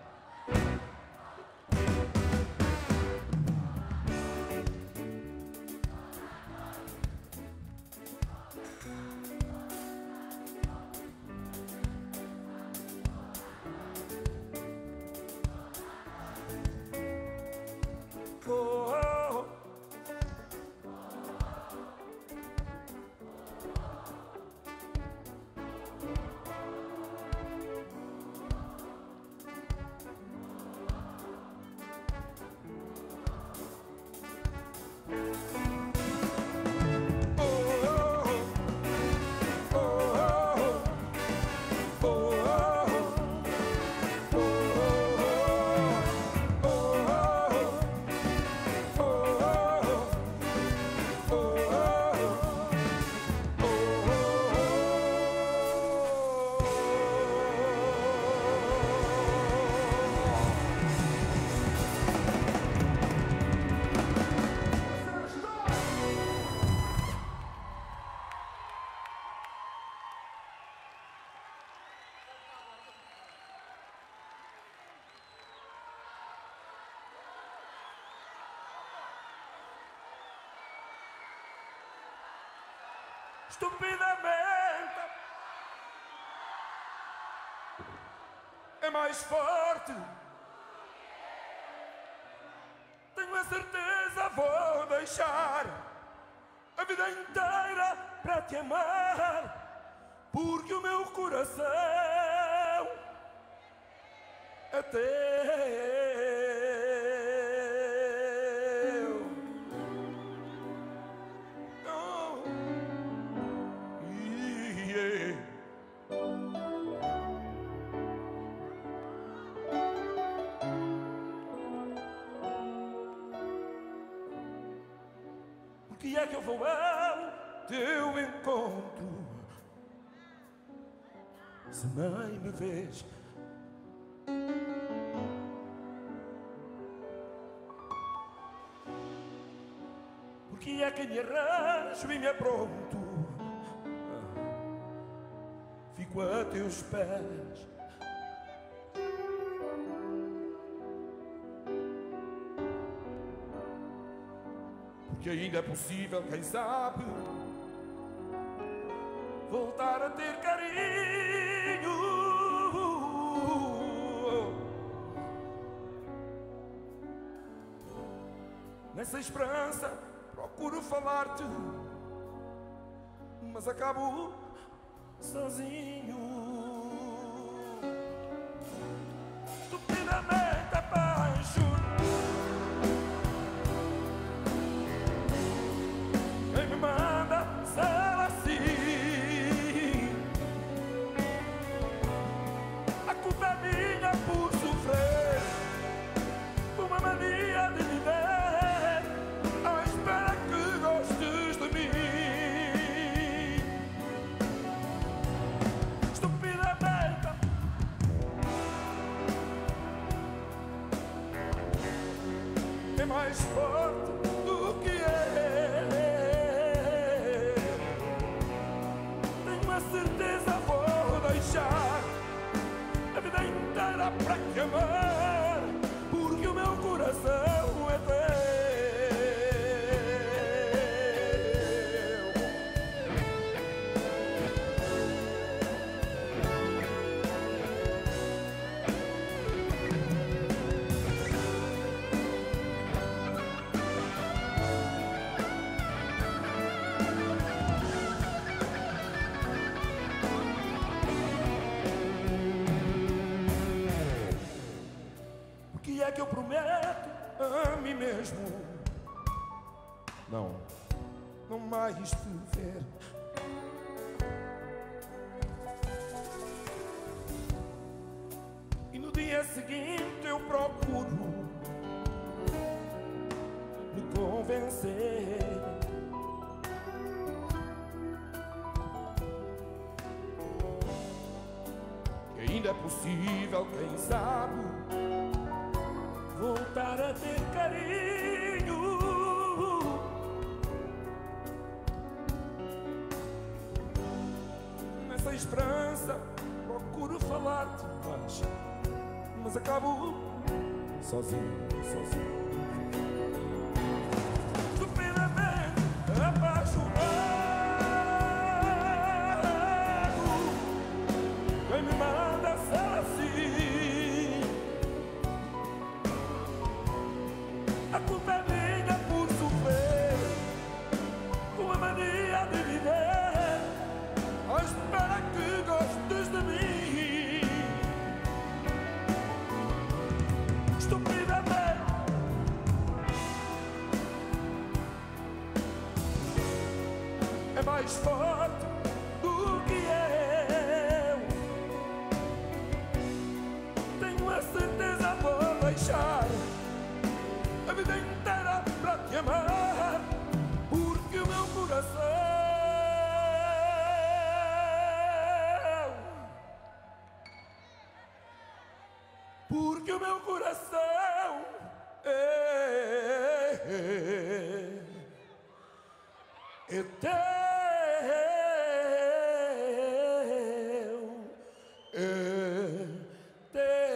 S4: Estupidamente é mais forte. Tenho a certeza, vou deixar a vida inteira para te amar, porque o meu coração é teu. Que é que eu vou eu teu encontro, se nem me vês. Porque é que me arranjo e me apronto, fico a teus pés. Porque ainda é possível, quem sabe, voltar a ter carinho. Nessa esperança procuro falar-te, mas acabo sozinho. Estupidamente apaixonado. Quem me manda ser assim? A culpa é minha por sofrer uma mania de viver à espera que gostes de mim. Estupidamente é mais forte do que é. Tenho a certeza, vou deixar a vida inteira para te amar, porque o meu coração é teu. Que é que eu prometo a mim mesmo? Não, não mais te ver. E no dia seguinte eu procuro me convencer que ainda é possível, quem sabe, voltar a ter carinho. Nessa esperança procuro falar-te, mas, mas acabo sozinho, sozinho. Estupidamente apaixonado. Quem me manda ser assim? A culpa é minha por sofrer uma mania de viver à espera que gostes de mim. Estupidamente é mais forte do que eu. Tenho a certeza, vou deixar a vida inteira para te amar, porque o meu coração, porque o meu coração é, é, é teu, é teu.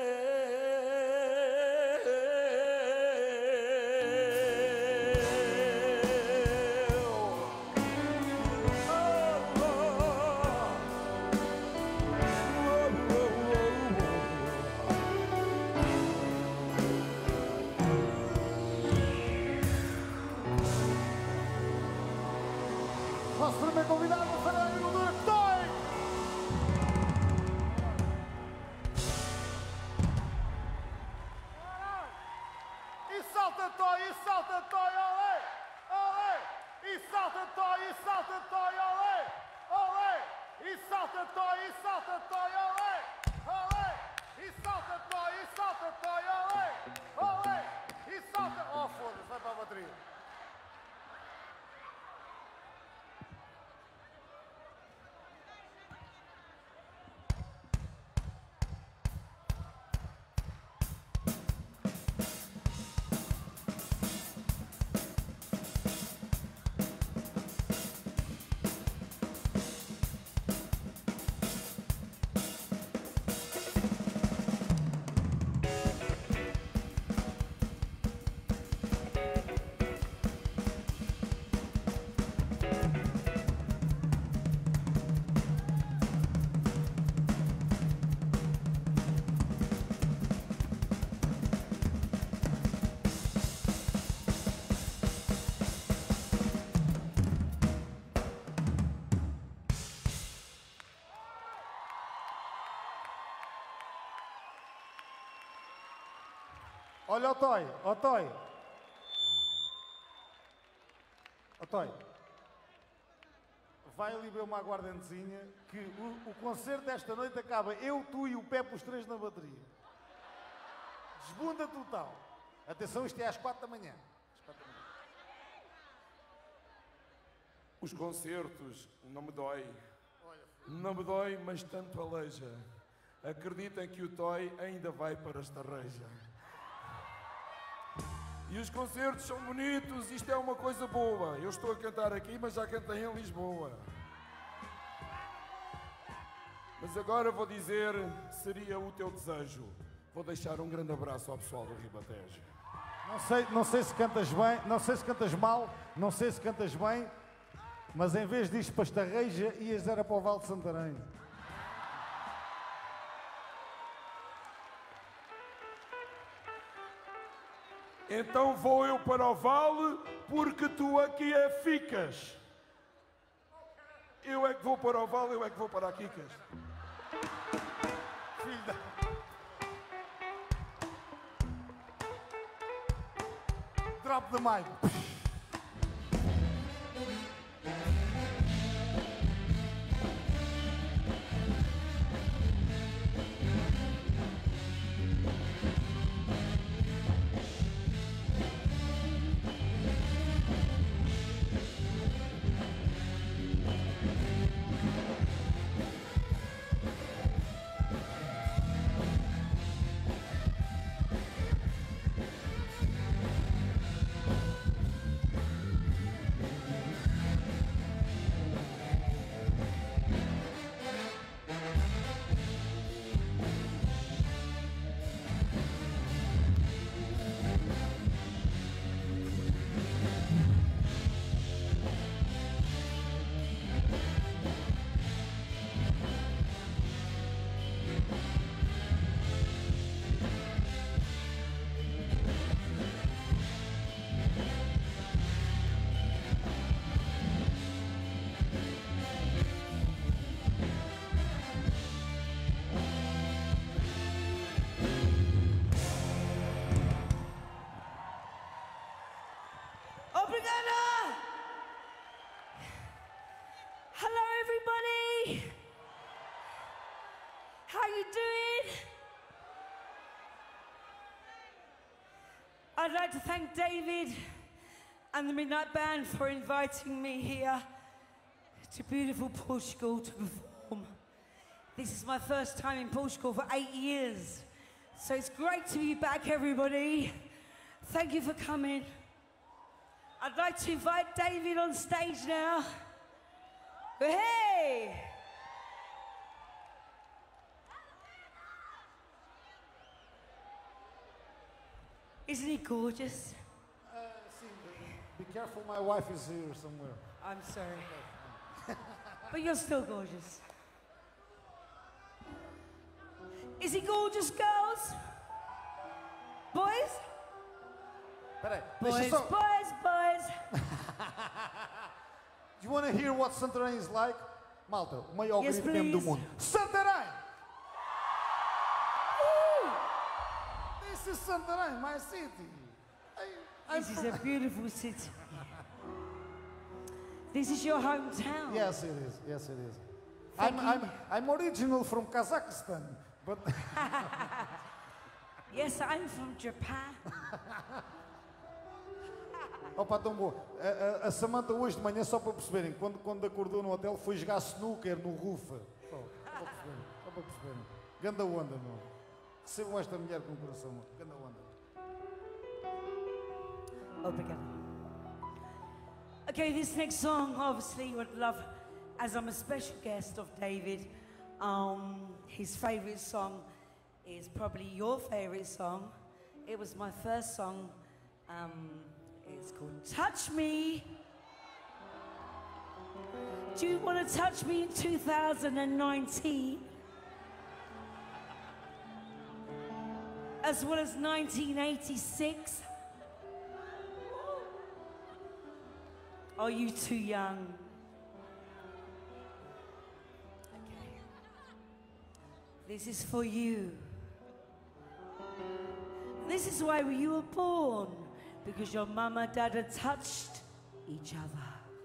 S1: Nosso primeiro convidado vai fazer a agricultura que dói! E salta Toy, e salta Toy, olé! Olé! E salta Toy, e salta Toy, olé! Olé! E salta Toy, e salta Toy, olé! Olé! E salta Toy, e salta Toy, olé! Olé! E salta... Oh, foda-se, vai para a bateria. Olha o Toy, ó Toy. Ó Toy. Vai ali ver uma aguardentezinha que o, o concerto desta noite acaba eu, tu e o Pepe, os três na bateria. Desbunda total. Atenção, isto é às quatro da manhã. Às quatro da manhã.
S4: Os concertos não me dói. Não me dói, mas tanto aleija. Acreditem que o Toy ainda vai para esta reja. E os concertos são bonitos, isto é uma coisa boa. Eu estou a cantar aqui, mas já cantei em Lisboa. Mas agora vou dizer, seria o teu desejo. Vou deixar um grande abraço ao pessoal do Ribatejo.
S1: Não sei, não sei se cantas bem, não sei se cantas mal, não sei se cantas bem, mas em vez disto para esta reja, ias era para o Val de Santarém.
S4: Então vou eu para o vale, porque tu aqui é ficas. Eu é que vou para o vale, eu é que vou para a Quicas.
S1: Filho da... Drop the mic.
S2: Obrigada! Hello, everybody! How you doing? I'd like to thank David and the Midnight Band for inviting me here to beautiful Portugal to perform. This is my first time in Portugal for eight years, so it's great to be back, everybody. Thank you for coming. I'd like to invite David on stage now. Hey! Isn't he gorgeous?
S1: Uh, sim, be careful, my wife is here somewhere.
S2: I'm sorry. But you're still gorgeous. Is he gorgeous, girls? Boys?
S1: Peraí,
S2: Boys,
S1: deixa só...
S2: boys, boys.
S1: Do you want to hear what Santarém is like? Malta, o maior
S2: Yes,
S1: grito mesmo do
S2: please.
S1: mundo. Santarém!
S2: Woo!
S1: This is Santarém, my city. I, I'm
S2: This is
S1: from-
S2: a beautiful city. This is your hometown.
S1: Yes, it is. Yes, it is. I'm, I'm, I'm original from Kazakhstan, but
S2: Yes, I'm from Japan.
S1: opa, tão bom. A, a, a Samantha hoje de manhã, só para perceberem, quando, quando acordou no hotel, foi jogar snooker no Rufa. Só, só para perceberem. Só para perceberem. Ganda onda, meu. Recebam esta mulher com o coração. Ganda onda.
S2: Obrigado. Okay, this next song, obviously, you would love, as I'm a special guest of David, um, his favourite song is probably your favourite song. It was my first song. Um, it's called Touch Me. Do you want to touch me in two thousand nineteen? As well as nineteen eighty-six? Are you too young? Okay. This is for you.
S5: This is why you were born, because your mama and dada touched each other.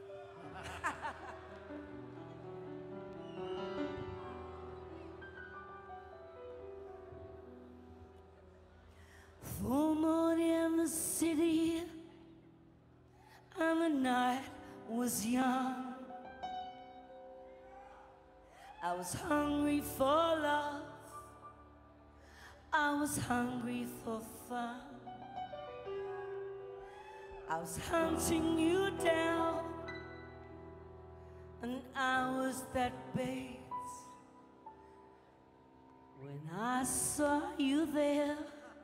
S5: Full moon in the city, and the night was young. I was hungry for love, I was hungry for fun. I was hunting you down, and I was that bait. When I saw you there,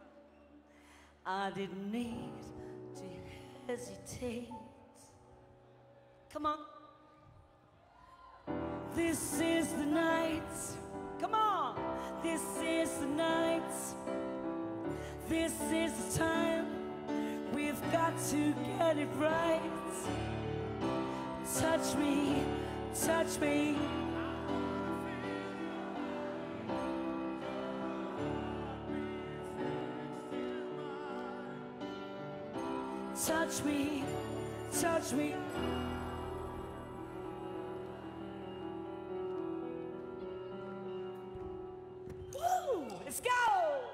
S5: I didn't need to hesitate. Come on. This is the night. Come on. This is the night. This is the time. We've got to get it right. Touch me, touch me. Touch me, touch me. Woo! Let's go!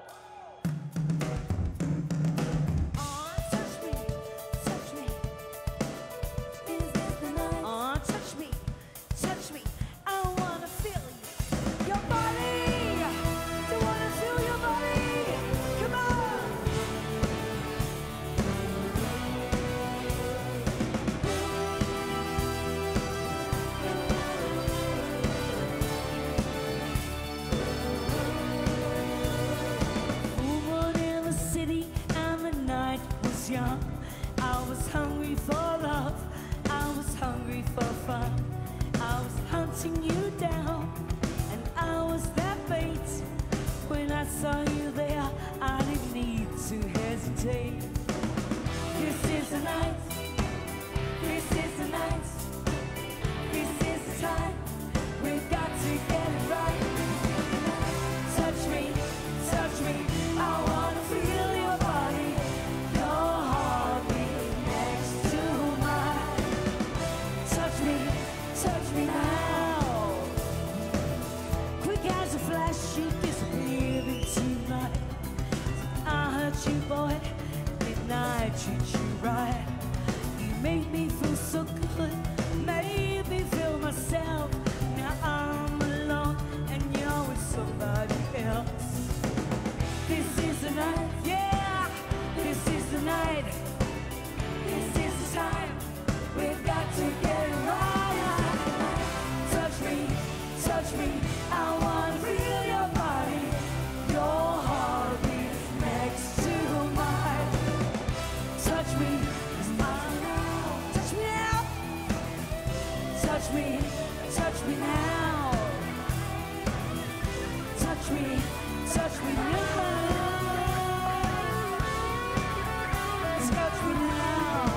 S5: Oh, touch me, touch me. Is this the night? Oh, touch me, touch me. I wanna feel you. Your body. I wanna feel your body. Come on. Young. I was hungry for love, I was hungry for fun. I was hunting you down, and I was that bait. When I saw you there, I didn't need to hesitate. This is the night, this is the night, this is the time. We've got to get it right. Touch me, touch me, I wanna feel your body. Touch me now. Quick as a flash, you disappeared into night. I hurt you, boy. Midnight treat you right. You made me feel so good, made me feel myself. Now I'm alone and you're with somebody else. This is the night, yeah. This is the night. This is the time. We've got to get it right. Touch me, I wanna feel your body. Your heartbeat next to mine. Touch me, 'cause I know. Touch me now. Touch me, touch me now. Touch me, touch me now. Touch me now.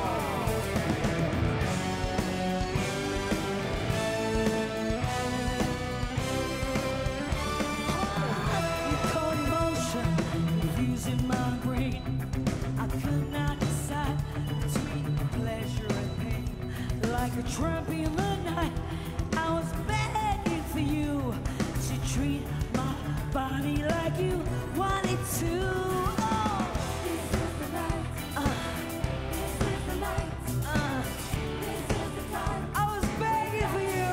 S5: In my brain, I could not decide between pleasure and pain. Like a tramp in the night, I was begging for you to treat my body like you wanted to. Oh. This is the night. Uh. This is the night. Uh. This is the time. I was begging for you.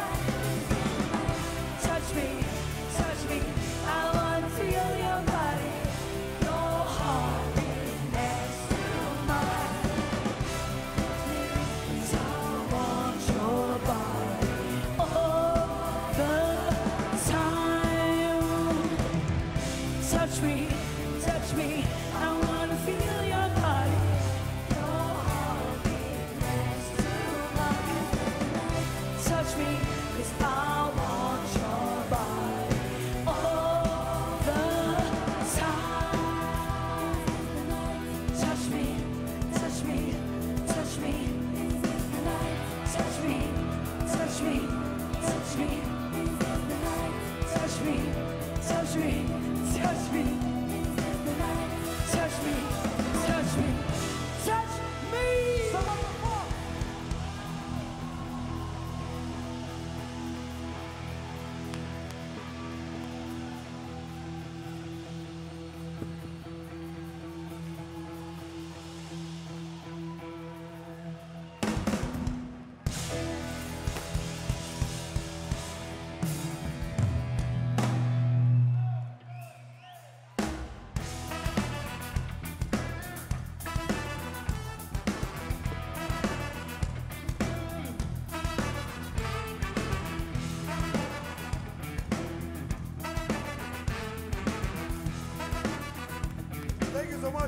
S5: Touch me, touch me. I want to feel your body. Touch me, touch me, I wanna feel your body. Your heartbeat next to mine. Touch me, 'cause I want your body all the time. Touch me, touch me, touch me. Touch me, touch me, touch me. Touch me, touch me, touch me. Touch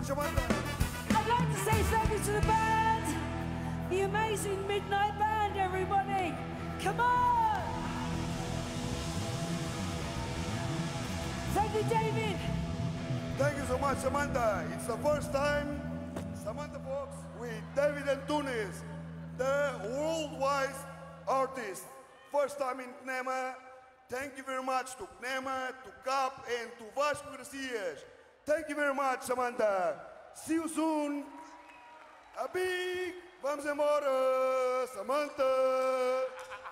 S6: Samantha.
S5: I'd like to say thank you to the band, the amazing Midnight Band, everybody. Come on! Thank you, David.
S6: Thank you so much, Samantha. It's the first time, Samantha Fox, with David Antunes, the worldwide artist. First time in Knema. Thank you very much to Knema, to Cap, and to Vasco Gracias. Thank you very much, Samantha. See you soon. A big vamos embora, Samantha.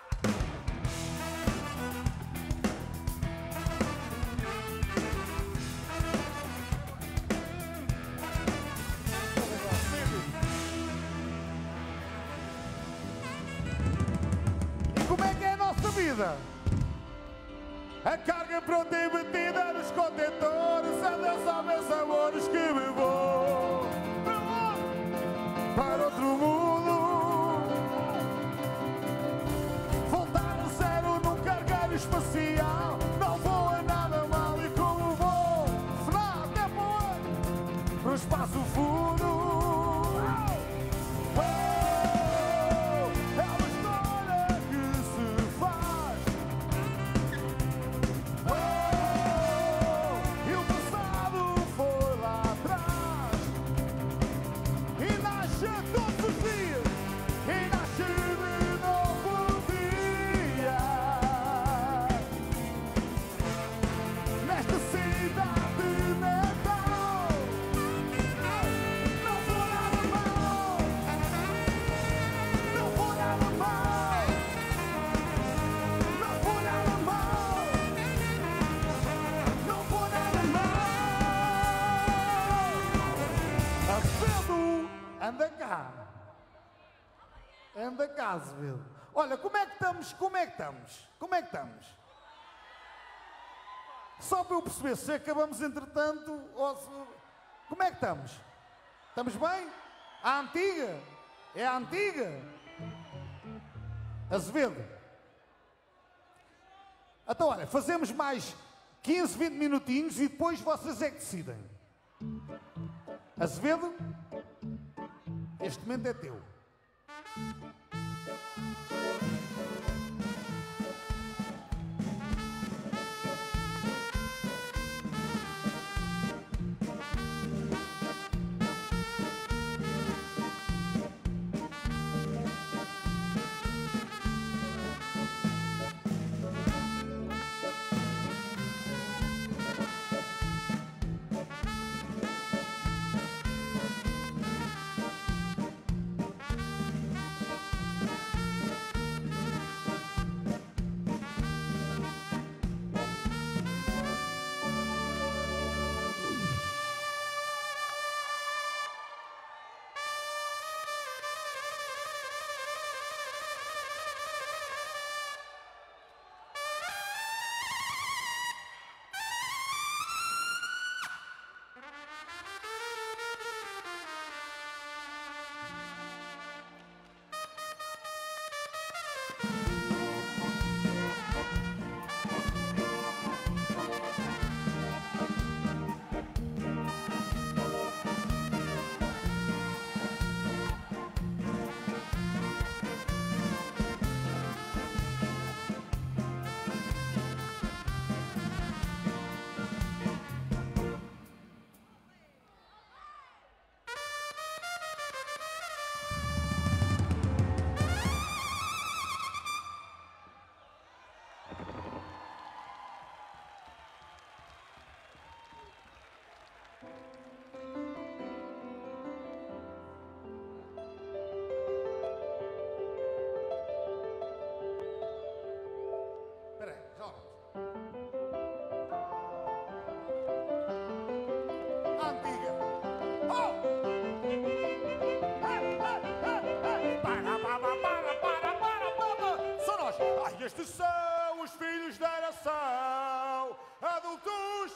S1: E como é que é a nossa vida? A carga pronta e batida nos contentores, adeus aos meus amores que me vou para outro mundo. Voltar a zero num cargueiro espacial, não vou a nada mal e como vou, final até amor, pro espaço fundo. Anda cá. Anda cá, Azevedo. Olha, como é que estamos? Como é que estamos? Como é que estamos? Só para eu perceber se acabamos entretanto ou se... Como é que estamos? Estamos bem? A antiga? É a antiga? Azevedo. Então, olha, fazemos mais quinze, vinte minutinhos e depois vocês é que decidem. Azevedo? Este momento é teu. Estes são os filhos da nação, adultos,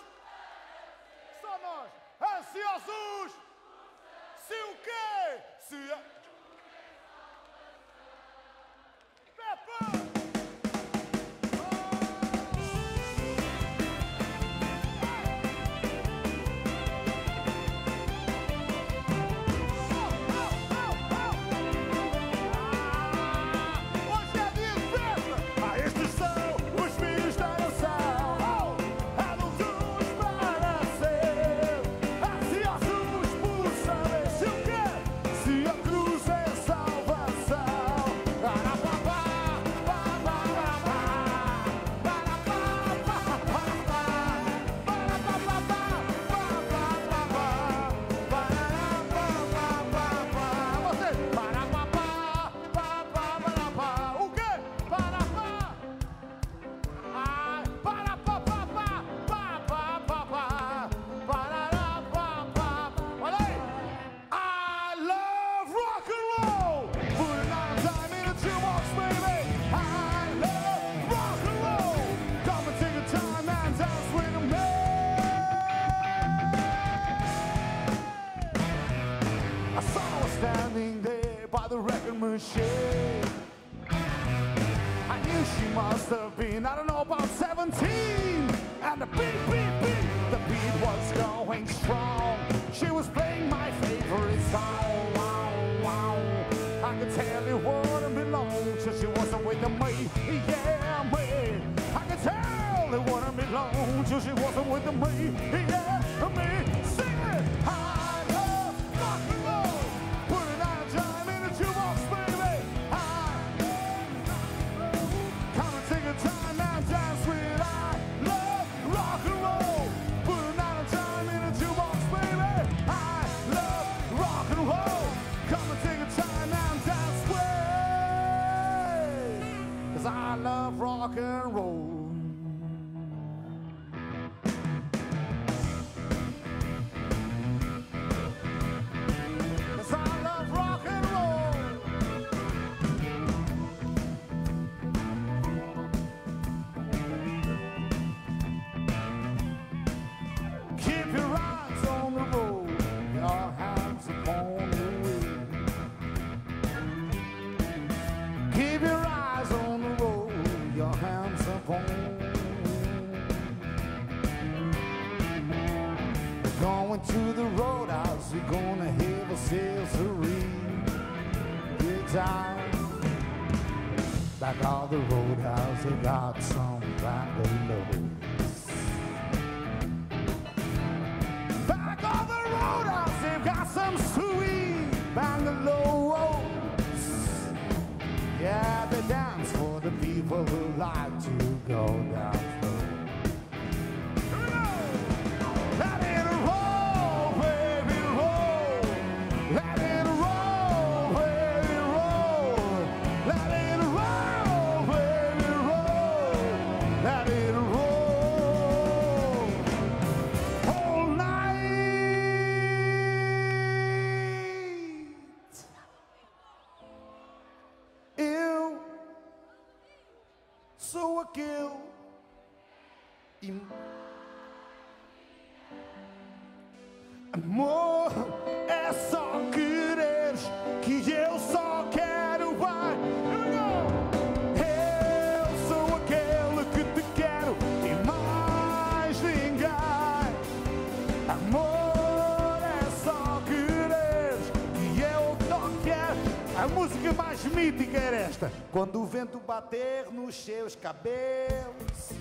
S1: só nós, ansiosos, se o quê? Se a... Pepa! must have been, I don't know, about seventeen. And the beat, beat, beat, the beat was going strong. She was playing my favorite song. Wow, wow. I could tell it wouldn't be long till she wasn't with me. Yeah, me. I could tell it wouldn't be long till she wasn't with me. Yeah, me. Sing it. I love rock and roll. Put it on a dime in a jukebox, baby. I come and take a time and dance with. I love rock and roll. Put it on a dime in a jukebox, baby. I love rock and roll. Come and take a time and dance with. 'Cause I love rock and roll. Going to the roadhouse, we're gonna have a sesame good time. Like all the roadhouse, they got some bungalows. Like all the roadhouse, they've got some sweet bungalows. Yeah, they dance for the people who like to go down slow. Let it roll, baby, roll. Let it roll, baby, roll. Let it roll, baby, roll. Let it roll all night. Eu sou aquele im Amor, é só quereres que eu só quero bem. Eu sou aquele que te quero e mais ninguém. Amor, é só quereres que eu só quero. A música mais mítica era esta. Quando o vento bater nos seus cabelos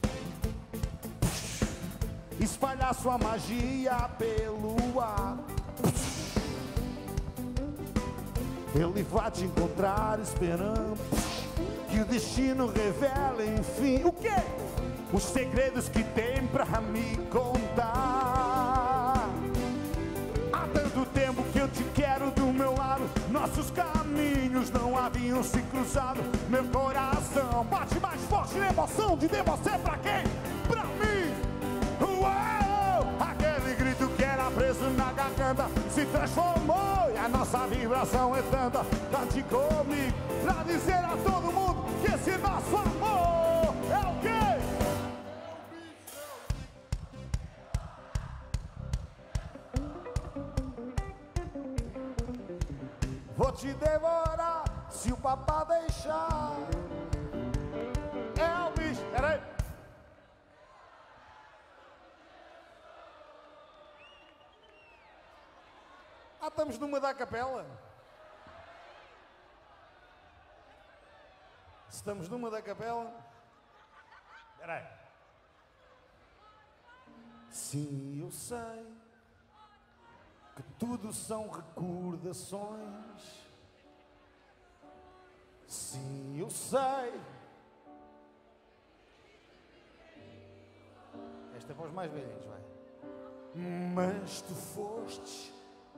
S1: e espalhar sua magia pelo ar, ele vai te encontrar esperando que o destino revele enfim o quê? Os segredos que tem pra me contar. Há tanto tempo que eu te quero do meu lado, nossos caminhos não haviam se cruzado. Meu coração bate mais forte na emoção de ter você pra quem? Pra mim. Uau! Aquele grito que era preso na garganta se transformou e a nossa vibração é tanta. Cante comigo pra dizer a todo mundo que esse nosso amor é o quê? Vou te devorar se o papá deixar. É o bicho. Peraí. Ah, estamos numa da capela? Estamos numa da capela? Espera aí. Sim, eu sei que tudo são recordações. Sim, eu sei. Esta é para os mais velhinhos, vai. Mas tu fostes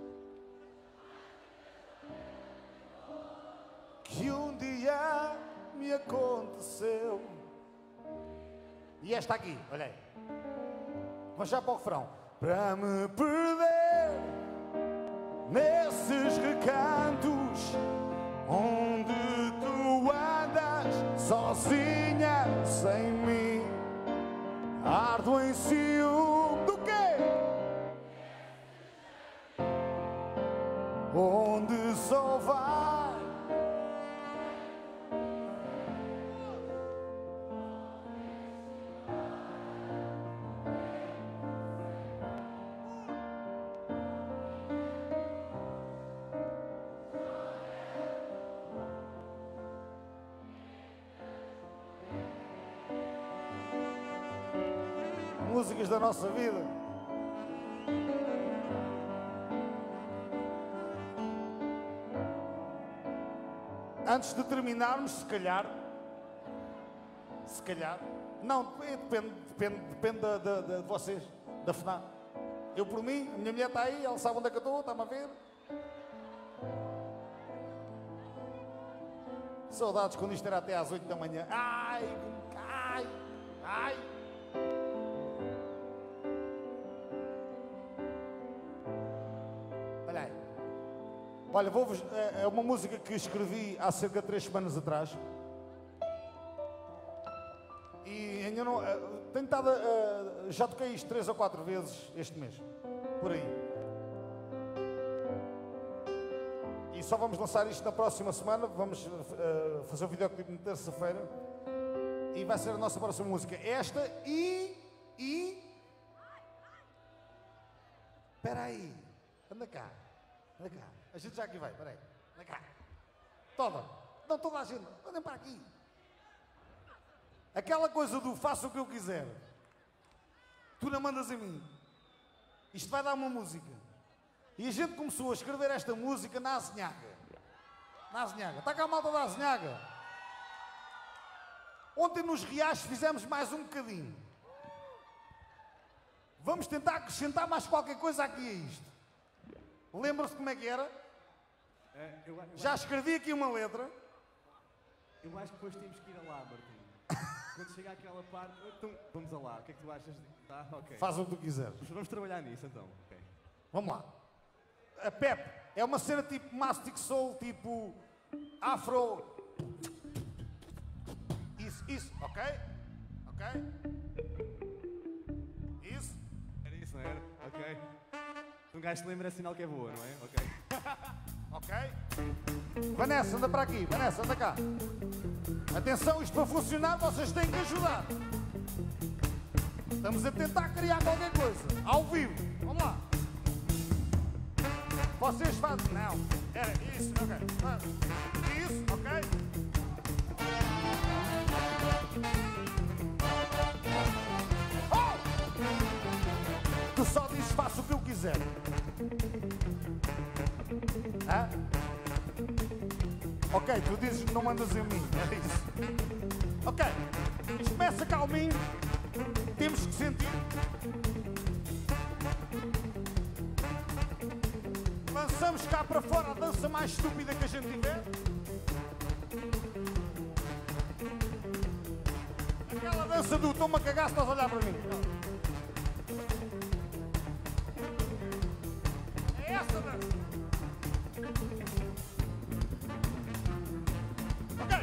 S1: que um dia me aconteceu. E esta aqui, olha aí. Vamos já para o refrão. Para me perder nesses recantos onde tu andas sozinha sem mim, ardo em ciúme do quê? Onde só vai músicas da nossa vida. Antes de terminarmos, se calhar, se calhar, não, depende, depende, depende da, da, da, de vocês, da F N A. Eu por mim, a minha mulher está aí, ela sabe onde é que eu estou, está-me a ver. Saudades quando isto era até às oito da manhã. Ai, ai, ai. Olha aí. Olha, vou-vos, é uma música que escrevi há cerca de três semanas atrás. E ainda não. Tenho estado a, já toquei isto três ou quatro vezes este mês. Por aí. E só vamos lançar isto na próxima semana. Vamos uh, fazer o videoclipe na terça-feira. E vai ser a nossa próxima música. Esta e. E. Espera aí. Anda cá. Anda cá. A gente já aqui vai. Espera aí. Anda cá. Toda. Não, toda a gente. Andem para aqui. Aquela coisa do faço o que eu quiser. Tu não mandas a mim. Isto vai dar uma música. E a gente começou a escrever esta música na Azinhaga. Na Azinhaga. Está cá a malta da Azinhaga. Ontem nos Riachos fizemos mais um bocadinho. Vamos tentar acrescentar mais qualquer coisa aqui a isto. Lembra-se como é que era?
S7: É, eu, eu
S1: Já
S7: acho,
S1: escrevi aqui uma letra.
S7: eu acho que depois temos que ir a lá, Martim. Quando chega àquela parte, então vamos a lá. O que é que tu achas? Tá? Ok.
S1: Faz o que tu quiseres.
S7: Vamos trabalhar nisso então. Ok.
S1: Vamos lá. A Pep é uma cena tipo Mastic Soul, tipo Afro. Isso, isso, ok? Ok? Isso.
S7: Era isso, não era? Ok. Um gajo se lembra é sinal que é boa, não é? Ok.
S1: Ok? Vanessa, anda para aqui. Vanessa, anda cá. Atenção, isto para funcionar vocês têm que ajudar. Estamos a tentar criar qualquer coisa. Ao vivo. Vamos lá. Vocês fazem. Não. Era isso, ok. Isso, ok? Oh! Tu só dizes faço o que eu quiser. Hã? Ok, tu dizes não mandas em mim. É isso. Ok. Isto começa calminho. Temos que sentir. Lançamos cá para fora a dança mais estúpida que a gente tiver. Aquela dança do toma cagar se estás a olhar para mim. É essa dança. Ok.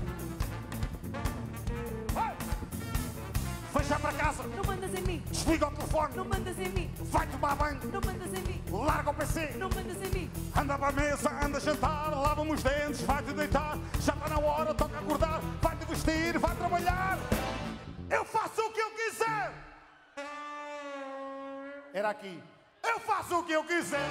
S1: Vai. Vai já para casa.
S5: Não mandas em mim,
S1: Desliga o telefone.
S5: não mandas em mim,
S1: Vai tomar banho.
S5: não mandas em mim,
S1: Larga o P C.
S5: não mandas em mim.
S1: Anda para a mesa, anda a jantar, lava-me os dentes, vai-te deitar, já está na hora, toca acordar, vai-te vestir, vai trabalhar. Eu faço o que eu quiser. Era aqui. Eu faço o que eu quiser.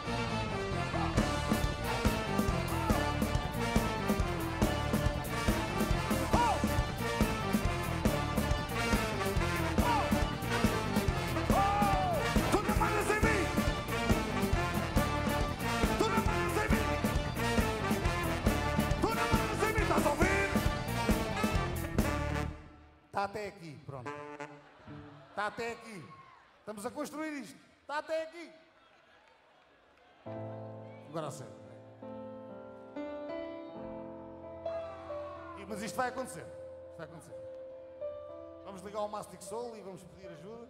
S1: Está até aqui, pronto. Está até aqui. Estamos a construir isto. Está até aqui. Agora a sério. E- Mas isto vai acontecer. Isto vai acontecer. Vamos ligar ao Mastic Soul e vamos pedir ajuda.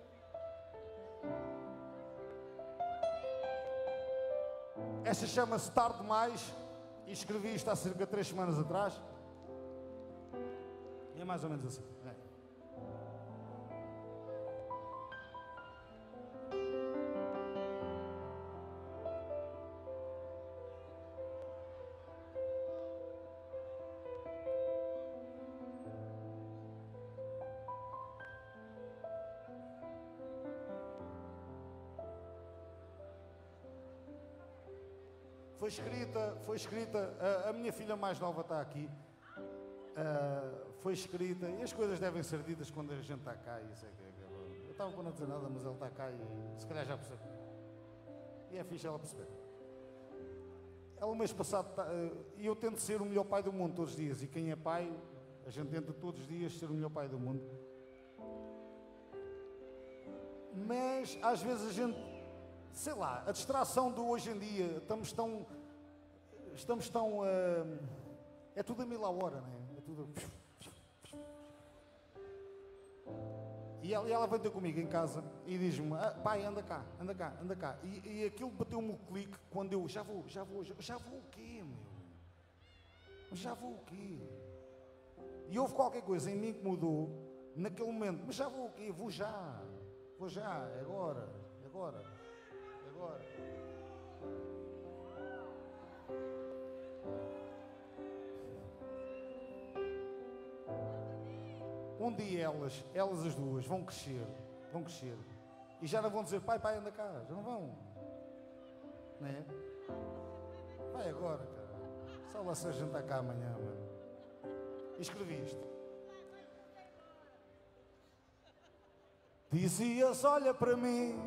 S1: Esta chama-se Tarde Demais e escrevi isto há cerca de três semanas atrás. E é mais ou menos assim. É. Foi escrita, foi escrita, a, a minha filha mais nova está aqui, uh, foi escrita, e as coisas devem ser ditas quando a gente está cá, isso é que é, estava para não dizer nada, mas ele está cá e se calhar já percebe. E é fixe ela perceber. Ela, o mês passado, tá, e eu tento ser o melhor pai do mundo todos os dias. E quem é pai, a gente tenta todos os dias ser o melhor pai do mundo. Mas, às vezes, a gente, sei lá, a distração do hoje em dia, estamos tão, estamos tão, uh, é tudo a mil a hora, não é? É tudo... E ela, e ela vem ter comigo em casa e diz-me, ah, pai, anda cá, anda cá, anda cá. E, e aquilo bateu-me o clique quando eu, já vou, já vou, já, já vou o quê, meu? Mas já vou o quê? E houve qualquer coisa em mim que mudou naquele momento. Mas já vou o quê? Vou já, vou já, é agora, é agora, é agora. Um dia elas, elas as duas, vão crescer, vão crescer. E já não vão dizer, pai, pai, anda cá. Já não vão. Não é? Vai agora, cara. Só lá se a jantar cá amanhã, mano. E escrevi isto. Dizias, olha para mim.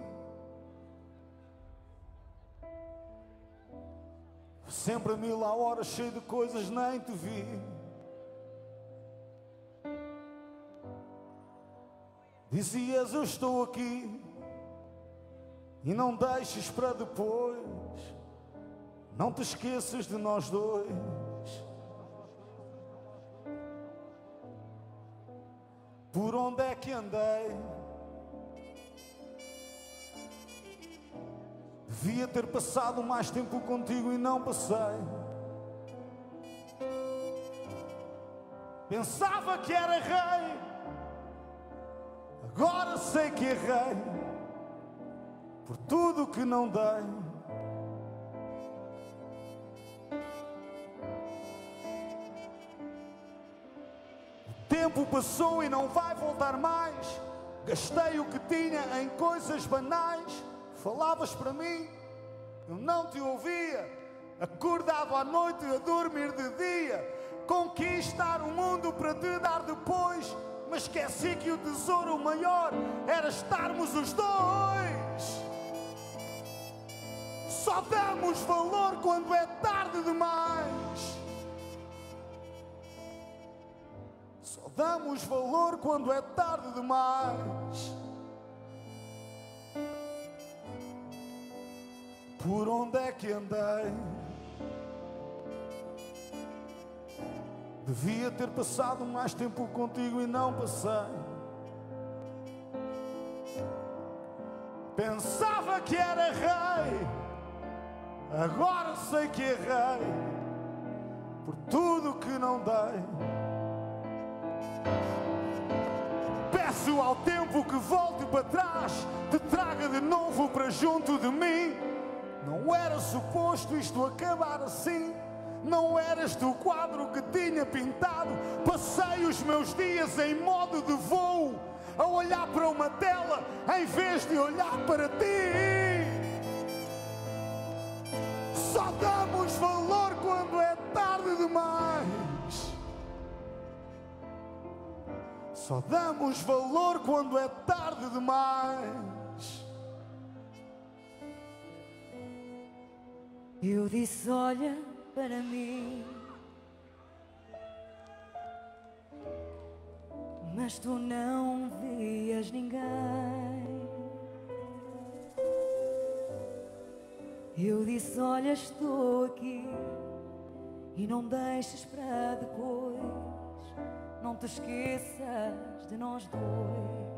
S1: Sempre a mil a hora, cheio de coisas, nem te vi. Dizias, eu estou aqui e não deixes para depois. Não te esqueças de nós dois. Por onde é que andei? Devia ter passado mais tempo contigo e não passei. Pensava que era rei, agora sei que errei por tudo que não dei. O tempo passou e não vai voltar mais. Gastei o que tinha em coisas banais. Falavas para mim, eu não te ouvia. Acordado à noite a dormir de dia. Conquistar o mundo para te dar depois. Mas esqueci que o tesouro maior era estarmos os dois. Só damos valor quando é tarde demais. Só damos valor quando é tarde demais. Por onde é que andei? Devia ter passado mais tempo contigo e não passei. Pensava que era rei, agora sei que errei por tudo que não dei. Peço ao tempo que volte para trás, te traga de novo para junto de mim. Não era suposto isto acabar assim. Não eras tu o quadro que tinha pintado. Passei os meus dias em modo de voo, a olhar para uma tela em vez de olhar para ti. Só damos valor quando é tarde demais. Só damos valor quando é tarde demais.
S2: Eu disse, olha para mim, mas tu não vias ninguém. Eu disse, olha, estou aqui e não deixes para depois. Não te esqueças de nós dois.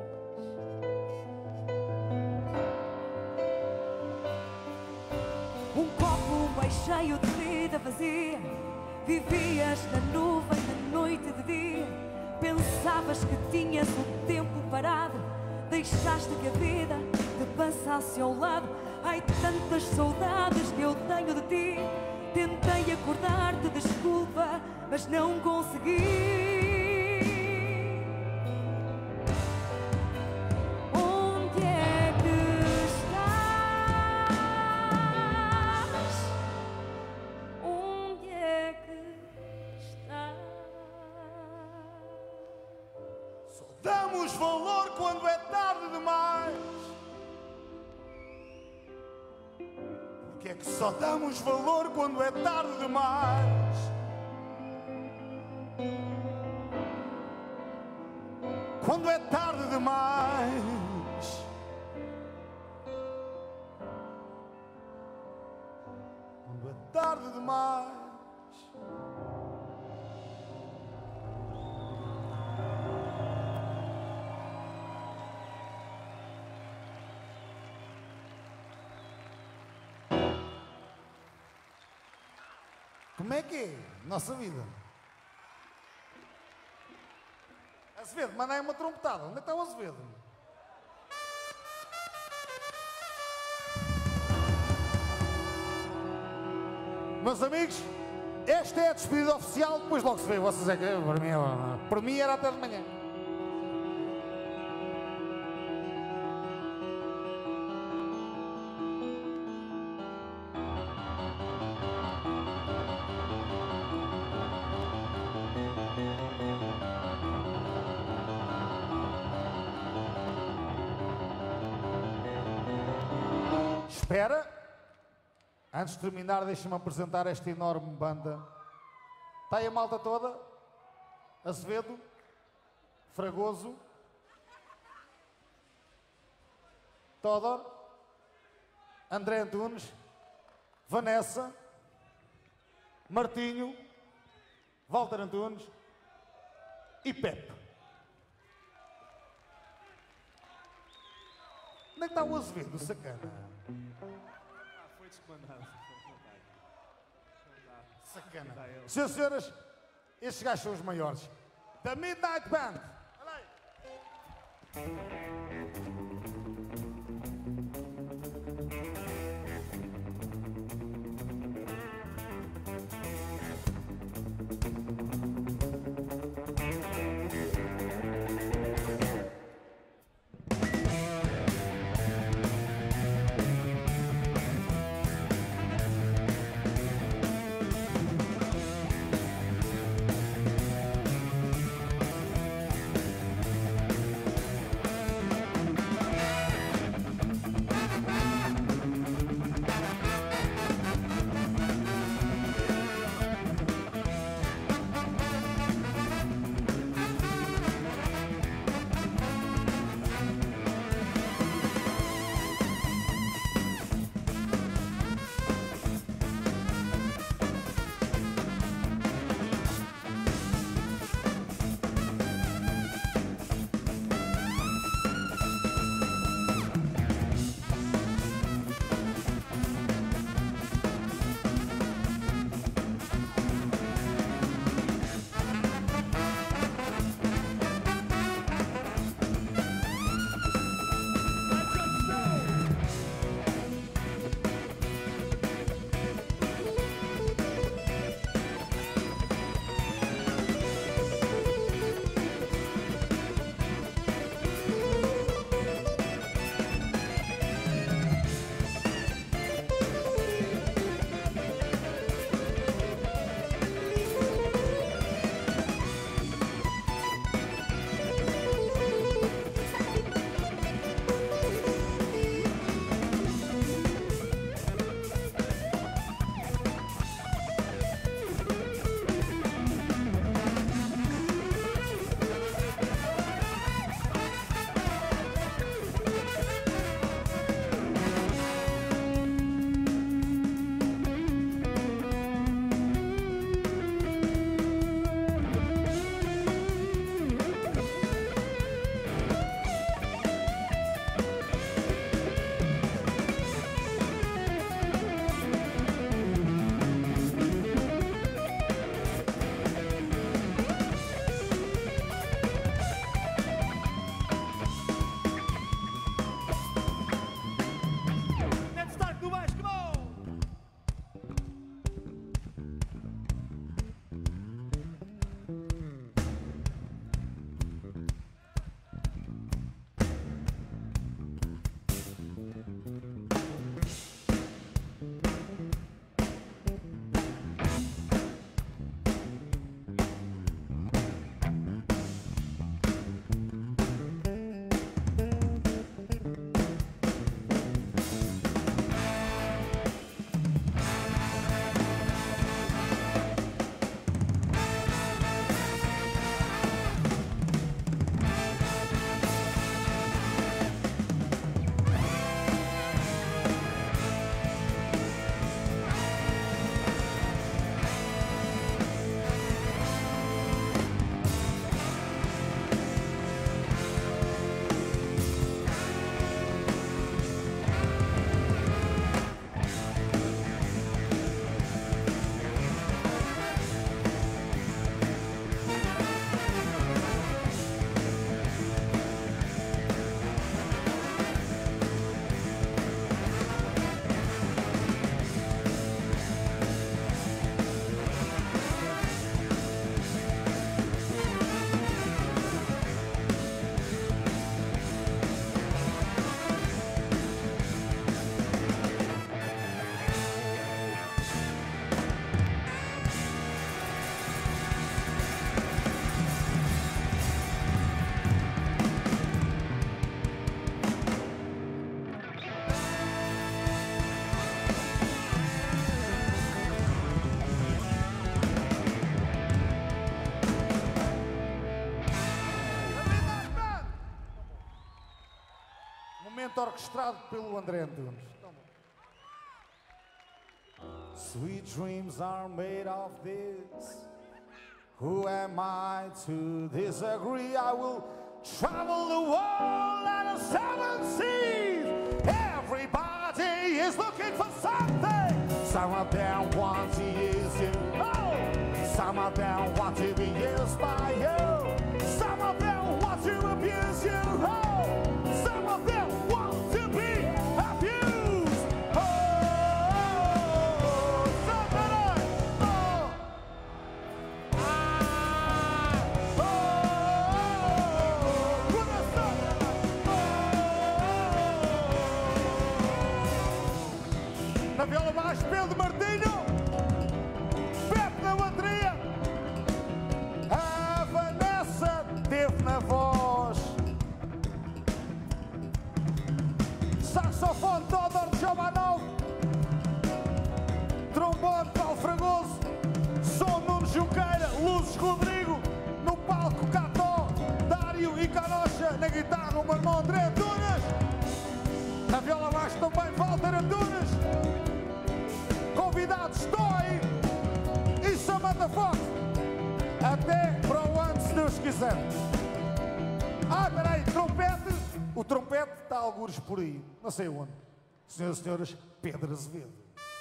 S2: Um copo bem cheio de vida vazia. Vivias na nuvem, na noite de dia. Pensavas que tinhas o tempo parado. Deixaste que a vida te passasse ao lado. Ai, tantas saudades que eu tenho de ti. Tentei acordar-te, desculpa, mas não consegui.
S1: damos valor quando é tarde demais? Porque é que só damos valor quando é tarde demais? Quando é tarde demais? Quando é tarde demais? Como é que é nossa vida? Azevedo, manda aí uma trompetada. Onde é que está o Azevedo? Meus amigos, esta é a despedida oficial, depois logo se vê. Vocês é que, para mim, para mim era até de manhã. Espera, antes de terminar, deixa-me apresentar esta enorme banda. Está aí a malta toda? Azevedo, Fragoso, Todor, André Antunes, Vanessa, Martinho, Walter Antunes e Pepe. Onde é que está o Azevedo, sacana?
S7: Ah, foi descomandado.
S1: Sacana. Senhoras e senhores, estes gajos são os maiores. The Midnight Band. Olha aí. lindamente orquestrado pelo André Antunes. Sweet dreams are made of this. Who am I to disagree? I will travel the world and the seven seas. Everybody is looking for something. Some of them want to use you. Oh! Some of them want to be used by you. Some of them want to abuse you. Oh! Some of them want to be abused. Oh! Somebody! Oh! Ah! Oh! Coração! Oh! Na viola baixo, Pedro Martinho. Pepe na bateria. A Vanessa teve na voz. Saxofone Todor Jomanov. Trombone Paulo Fragoso. Som Nuno Junqueira. Luzes Rodrigo. No palco Cató. Dário e Canocha. Na guitarra o meu irmão André Antunes. Na viola baixo também Walter Antunes. Convidados Toy e Samantha Fox. Até para o ano, se Deus quiser. Ah, peraí, trompete. O trompete está a algures por aí, não sei onde. Senhoras e senhores, Pedro Azevedo.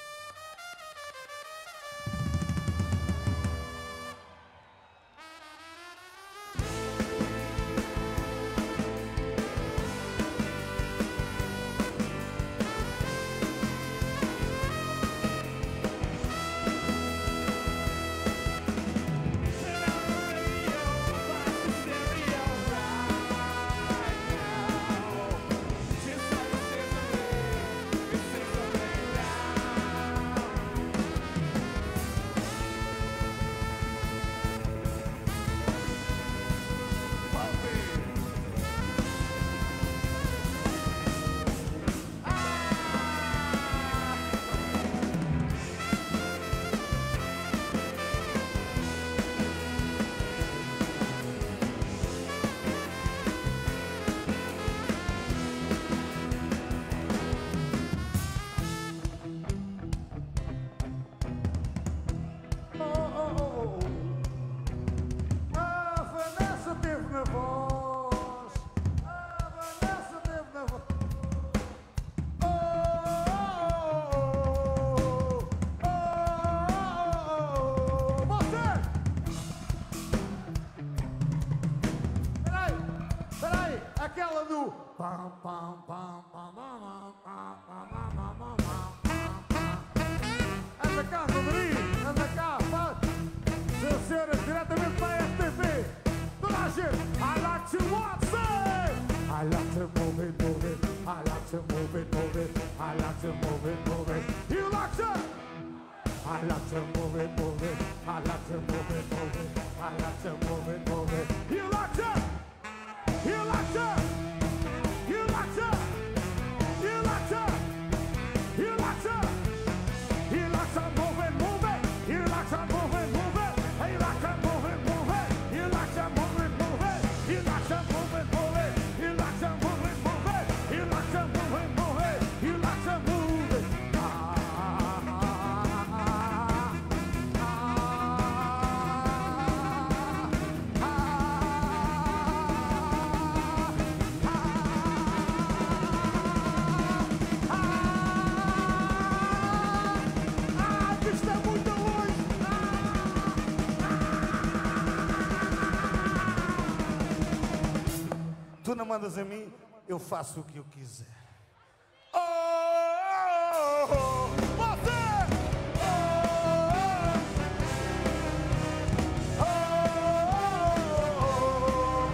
S1: Anda cá, Rodrigo, anda cá, faz. Senhoras e senhores, diretamente para a R T V. Toda a gente, I like to watch it. I like to move it, move it. I like to move it, move it. I like to move it, move it. You like to? I like to move it, move it. I like to move it, move it. I like to move it, move it. You like to? You like to? You like to? You like to? You like to? You like to move it, move it. You like to move it, move it. You like to move it, move it. You like to move it, move it. You like to move it, move it. You like to move it, move it. You like to move it, move it. You like to move it. Tu não mandas a mim, eu faço o que eu quiser. Oh, oh, oh, você! Oh, oh, oh,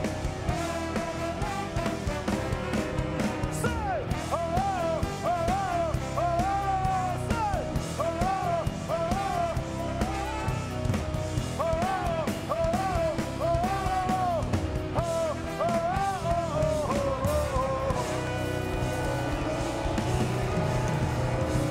S1: say, oh, oh, oh, oh, say, oh, oh, oh, oh, oh, oh.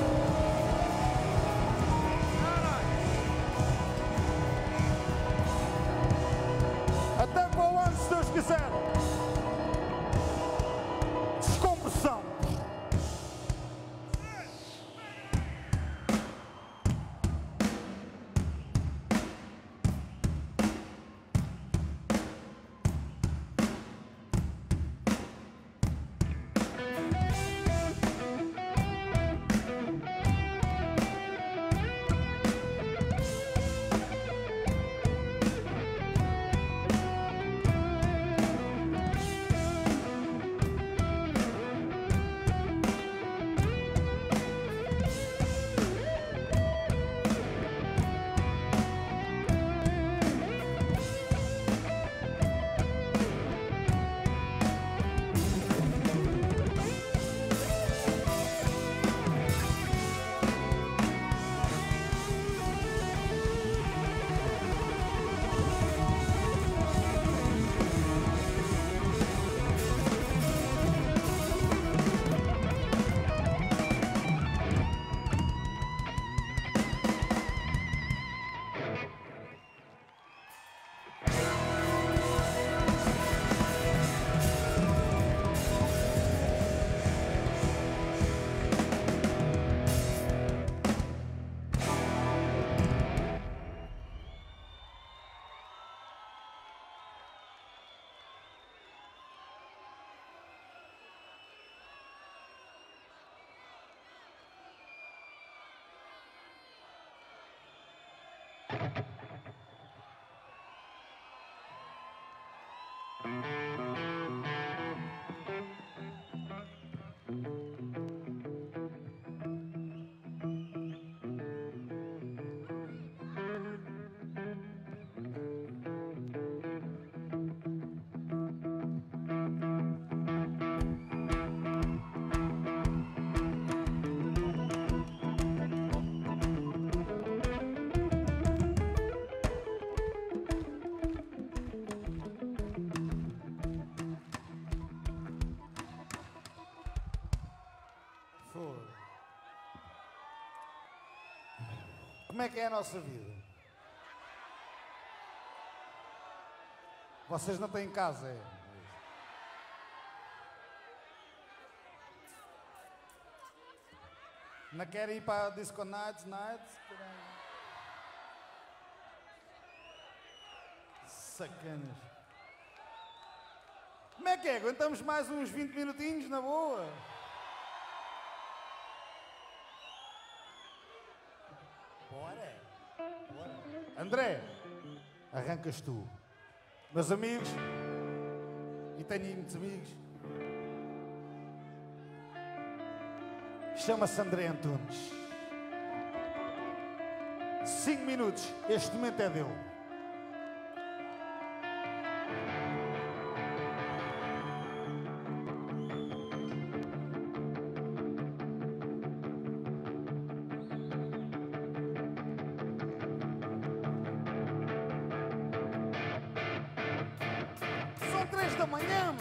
S1: Como é que é a nossa vida? Vocês não têm casa, é? Não querem ir para a Disco Nights, Nights? Sacanas. Como é que é? Aguentamos mais uns vinte minutinhos, na boa? Bora. Bora. André, arrancas tu. Meus amigos, e tenho muitos amigos, chama-se André Antunes. Cinco minutos, este momento é dele. São três da manhã.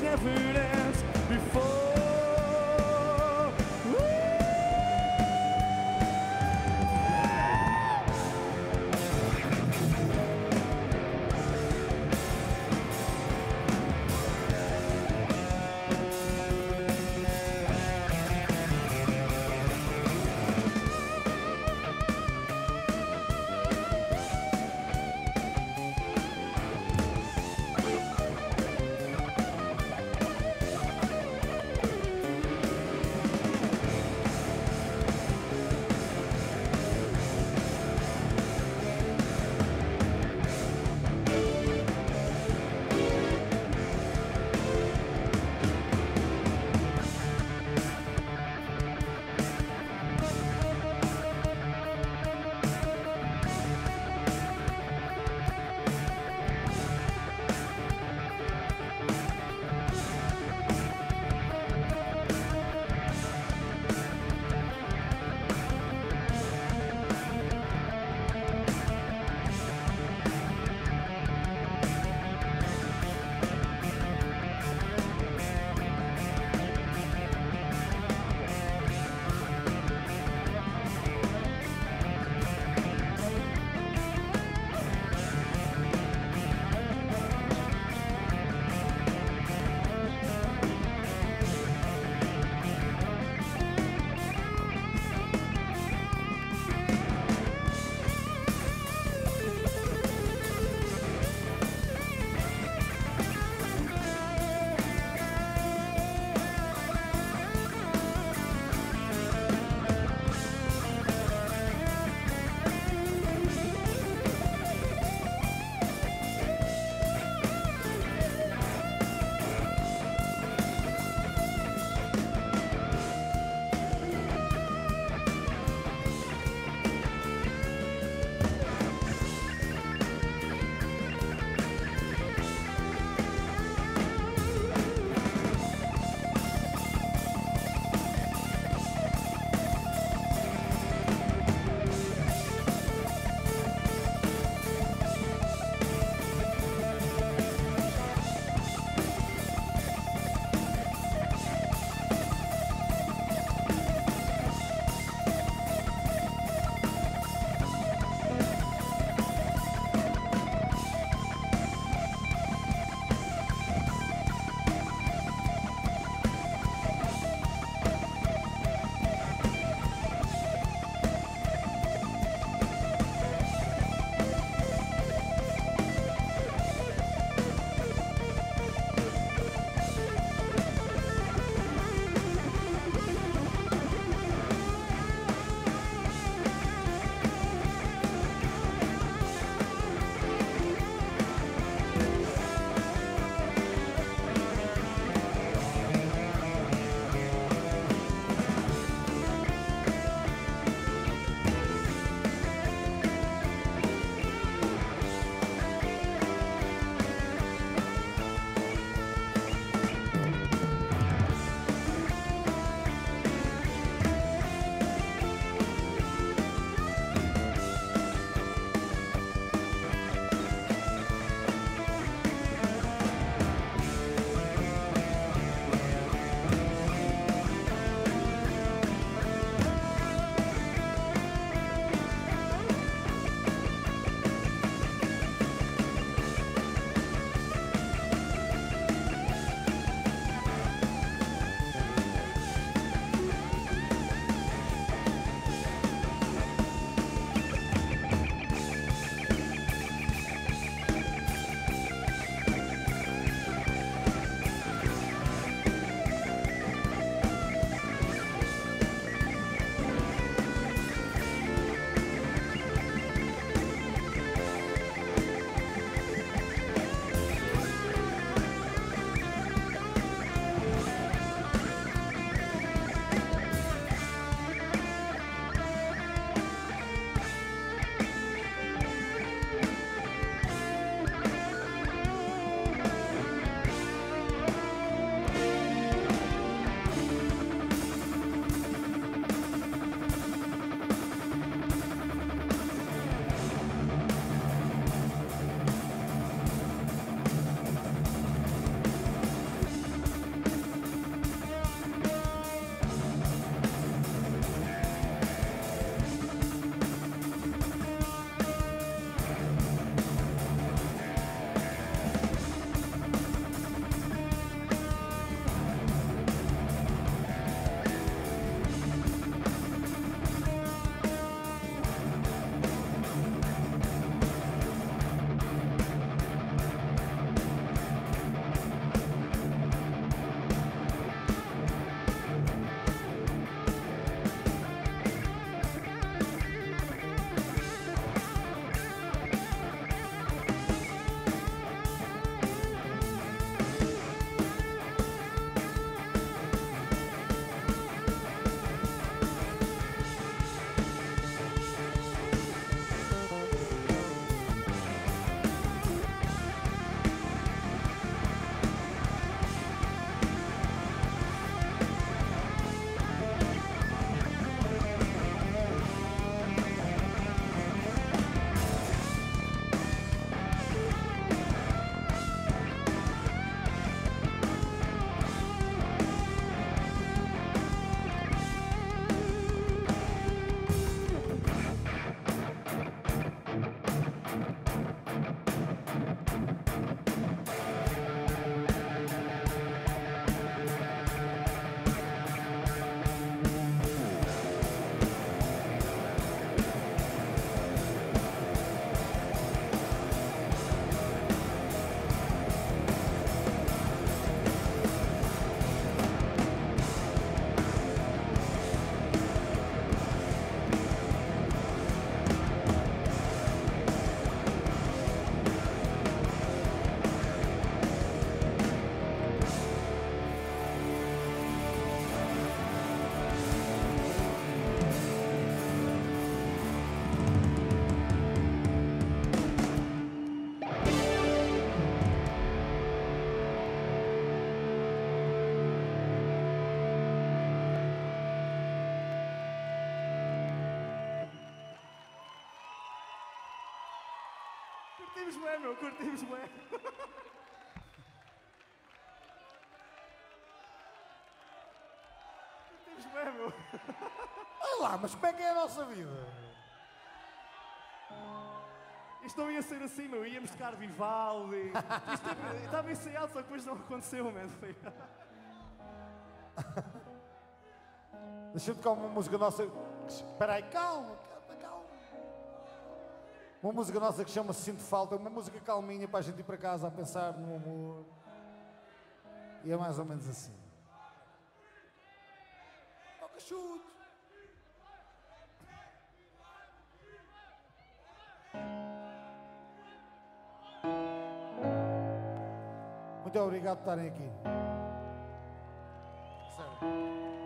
S8: evidence before.
S7: Curtimos bem, meu, curtimos bem. Curtimos bem, meu.
S1: Olha lá, mas como é que é a nossa vida?
S7: Isto não ia ser assim, meu. Íamos tocar Vivaldi. Isto é- estava ensaiado, só que depois não aconteceu, man. Foi-
S1: Deixa-me tocar uma música nossa. Espera aí, calma, calma, calma. Uma música nossa que chama-se Sinto Falta, uma música calminha para a gente ir para casa a pensar no amor. E é mais ou menos assim. Toca chute. Muito obrigado por estarem aqui. Sério.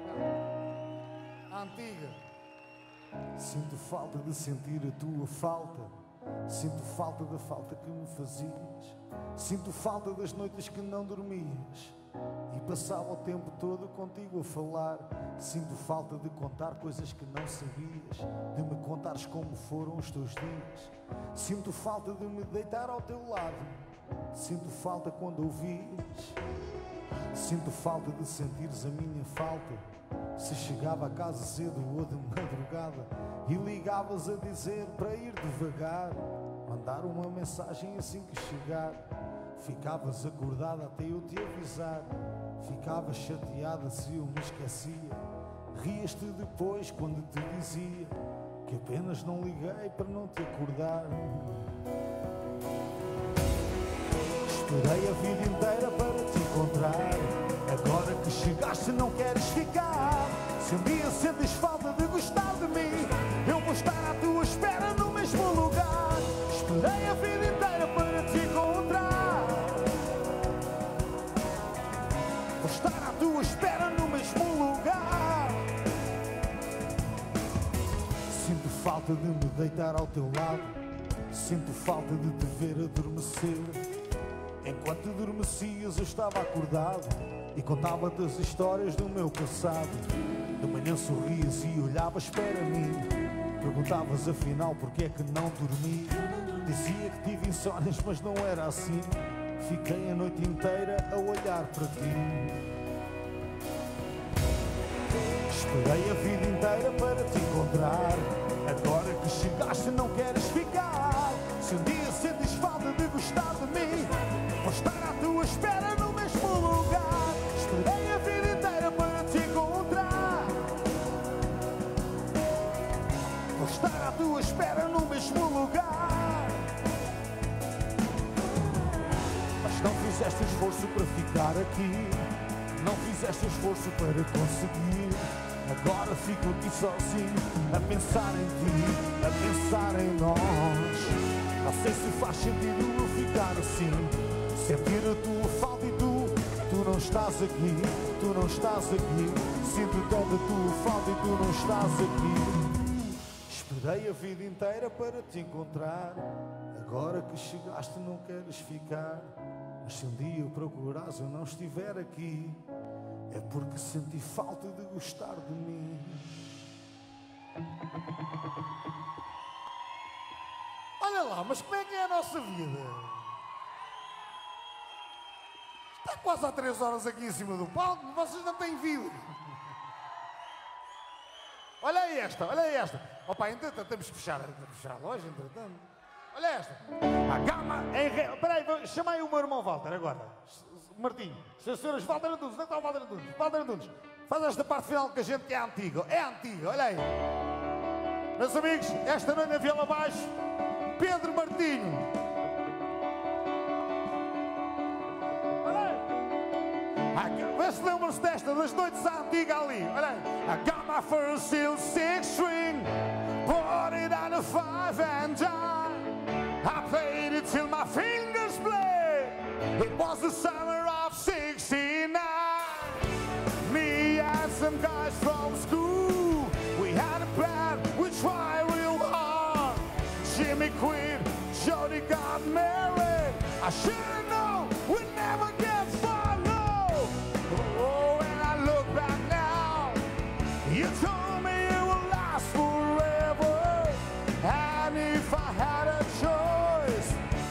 S1: A antiga. Sinto falta de sentir a tua falta. Sinto falta da falta que me fazias. Sinto falta das noites que não dormias e passava o tempo todo contigo a falar. Sinto falta de contar coisas que não sabias, de me contares como foram os teus dias. Sinto falta de me deitar ao teu lado. Sinto falta quando ouvias. Sinto falta de sentires a minha falta. Se chegava a casa cedo ou de madrugada e ligavas a dizer para ir devagar, mandar uma mensagem assim que chegar. Ficavas acordada até eu te avisar. Ficavas chateada se eu me esquecia. Rias-te depois quando te dizia que apenas não liguei para não te acordar. Esperei a vida inteira para te encontrar. Agora que chegaste não queres ficar. Se um dia sentes falta de gostar de mim, eu vou estar à tua espera no mesmo lugar. Esperei a vida inteira para te encontrar. Vou estar à tua espera no mesmo lugar. Sinto falta de me deitar ao teu lado. Sinto falta de te ver adormecer. Enquanto adormecias eu estava acordado e contava-te as histórias do meu passado. De manhã sorrias e olhavas para mim. Perguntavas afinal porque é que não dormi. Dizia que tive insónias, mas não era assim. Fiquei a noite inteira a olhar para ti. Esperei a vida inteira para te encontrar. Agora que chegaste não queres ficar. Se um dia sentes falta de gostar de mim, vou estar à tua espera no mesmo lugar. Esperei a vida inteira para te encontrar. Vou estar à tua espera no mesmo lugar. Mas não fizeste esforço para ficar aqui. Não fizeste esforço para conseguir. Agora fico aqui sozinho a pensar em ti, a pensar em nós. Não sei se faz sentido eu ficar assim, sentir a tua falta e tu, tu não estás aqui, tu não estás aqui. Sinto toda a tua falta e tu não estás aqui. Esperei a vida inteira para te encontrar. Agora que chegaste não queres ficar. Mas se um dia eu procurares eu não estiver aqui, é porque senti falta de gostar de mim. Olha lá, mas como é que é a nossa vida? Está quase há três horas aqui em cima do palco, vocês não têm vida. Olha aí esta, olha aí esta. Opa, entretanto, temos que fechar, temos que fechar a loja, entretanto. Olha esta. A gama em re... Espera aí, chama aí o meu irmão Walter agora. Martinho, senhoras e senhores, Walter Antunes, onde é que está o Walter Antunes? Walter Antunes, faz esta parte final que a gente que é antiga. É antiga, olha aí. Meus amigos, esta noite na Vila Baixo, Pedro Martinho. Olha aí. Vê se lembram-se desta, das noites à antiga ali. Olha aí. I got my first steel six string, bought it on a five and dime. I played it till my fingers bled. It was the summer of sixty-nine. Me and some guys from school, we had a band, we tried real hard. Jimmy quit, Jody got married. I should've known we'd never get far, no. Oh, and I look back now, you told me it will last forever. And if I had a choice,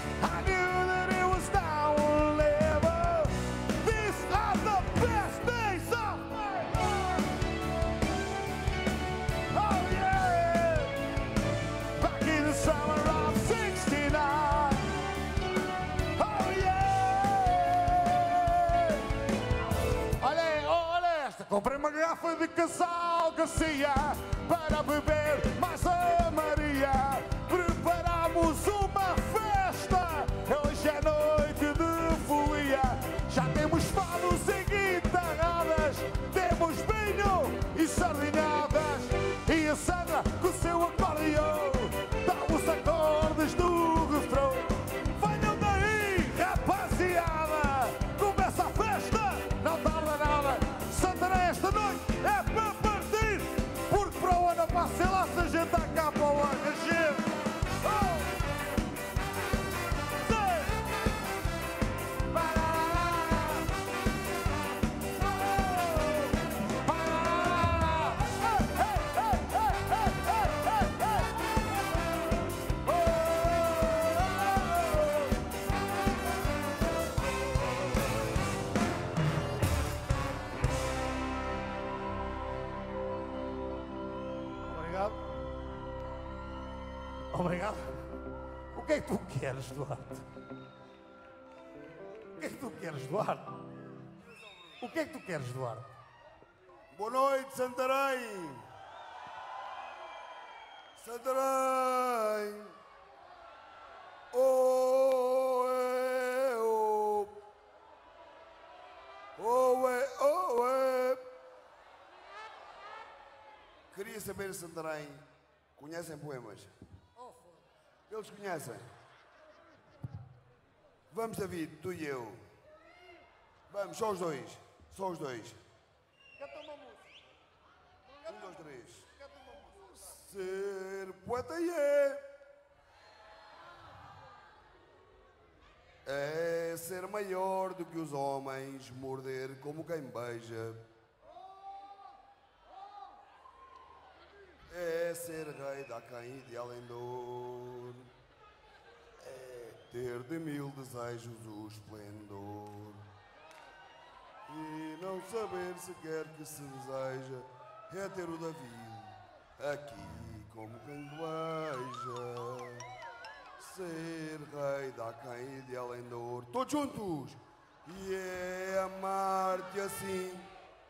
S1: Comprei uma garrafa de casal Garcia para beber mais a Maria. Preparamos uma festa, hoje é noite de folia. Já temos fados e guitarradas, temos vinho e sardinhadas. E a Sandra com o seu acordeão dá os acordes do refrão. Venham daí, rapaziada, começa a festa, não tarda nada. Santarém esta noite é para partir, porque para o ano passa, sei lá se a gente está cá para o ano, a gente. Oh! Sei! Parará! Oh! Parará! Ei, ei, ei, ei, ei, ei, ei! Obrigado. Obrigado. O que é que tu queres, Duarte? O que é que tu queres, Duarte? O que é que tu queres, Duarte?
S6: Boa noite, Santarém! Santarém! Oh, é, oh. Oh, é, oh, é. Queria saber, Santarém, conhecem poemas? Eles conhecem? Vamos, David, tu e eu. Vamos, só os dois. Só os dois.
S1: Canta uma música.
S6: Um, dois, três.
S1: Canta uma música.
S6: Ser poeta é. É ser maior do que os homens, morder como quem beija. É ser rei da quem e de além dor. É ter de mil desejos o esplendor. E não saber sequer que se deseja é ter o David aqui como quem beija. Ser rei da quem e de além dor. Todos juntos! E é amar-te assim.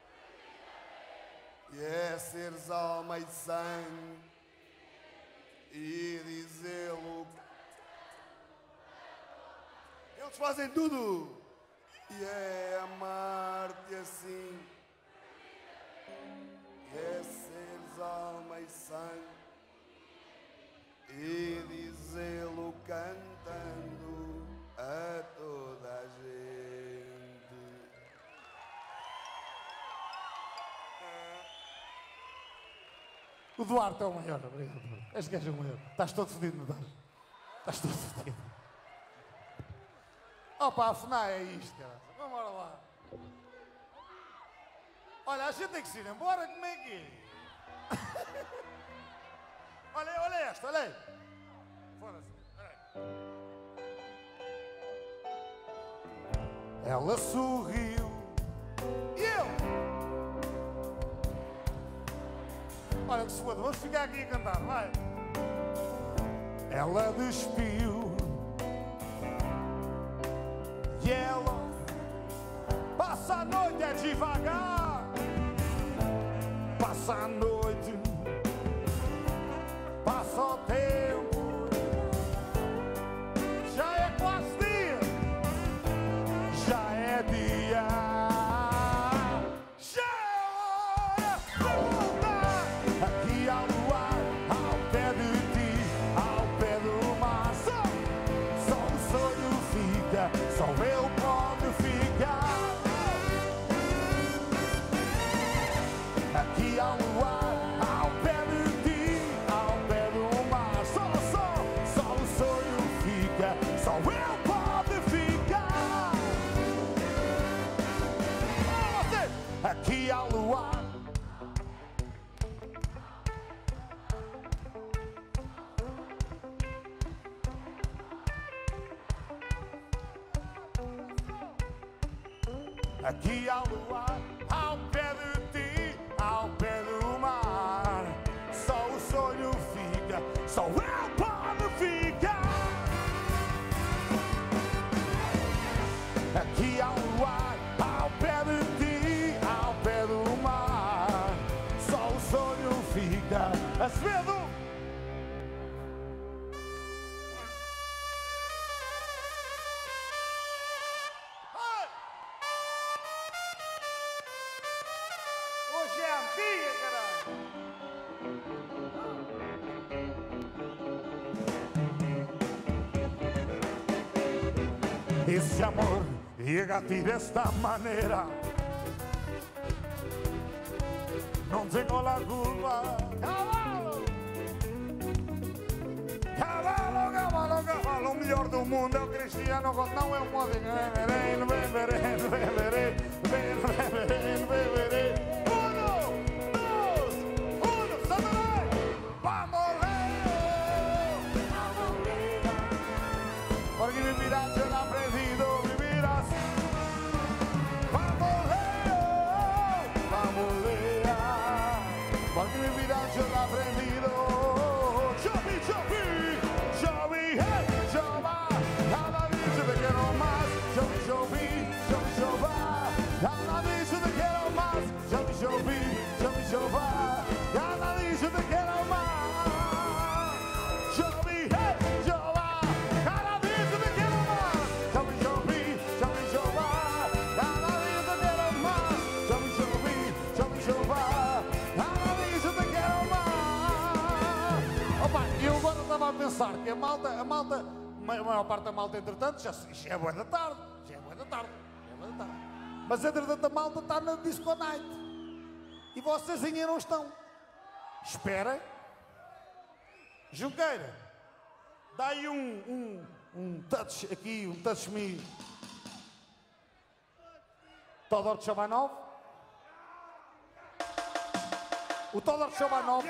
S6: E é seres alma e sangue e dizê-lo. Eles fazem tudo. E é amar-te assim. E é seres alma e sangue e dizê-lo cantando a toda a gente.
S1: O Duarte é o maior, obrigado. És gajo o maior. Estás todo fodido, não estás? Estás todo fodido. Opa, a FNAI é isto, cara. Vamos embora lá. Olha, a gente tem que se ir embora, como é que é? Olha, olha esta, olha aí. Foda-se, olha aí. Ela sorriu e eu. Olha que se foda, vamos ficar aqui a cantar, vai. Ela despiu e ela passa a noite é devagar. Passa a noite, passa o tempo, já é quase dia, já é dia. Já é hora toda. Aqui ao luar, ao pé de ti, ao pé do mar. Só, só o sonho fica, só eu posso ficar. Aqui ao luar, ao pé de ti, ao pé do mar. Só, só, só o sonho fica, só eu posso ficar. Oh, você! Aqui ao luar. Aqui ao luar, ao pé de ti, ao pé do mar. Só o sonho fica, só eu posso ficar. Aqui ao luar, ao pé de ti, ao pé do mar. esse amor llega a ti de esta manera. No tengo la culpa. Cavalo, cavalo, cavalo, cavalo. O melhor do mundo é o Cristiano Ronaldo, não é o modo. Beberei, beberei, beberei, beberei, beberei. Uno, dos, uno, Santarém. Vamos, porque vivirás, yo lo he aprendido, vivirás. Vamos, vamos, porque vivirás, yo lo he aprendido. Chubby, chubby, chubby, hey, chubba. Cada vez te quiero más. Chubby, chubby, chubby, chubba. Cada vez te quiero más. Chubby, chubby, chubby, chubba. Cada vez te quiero más. Chubby, hey, chubba. Cada vez te quiero más. Chubby, chubby, chubby, chubba. Cada vez te quiero más. Chubby, chubby, chubby, chubba. Cada vez te quiero más. Opa, eu agora estava a pensar que a malta, a malta, a maior parte da malta, entretanto, já, já é boa da tarde, já é boa da tarde, já é boa da tarde. Mas entretanto a malta está na Disco Night. E vocês ainda não estão. Esperem. Junqueira, dá aí um, um, um touch aqui, um touch me. Todor Chabanov. O Todor Chabanov.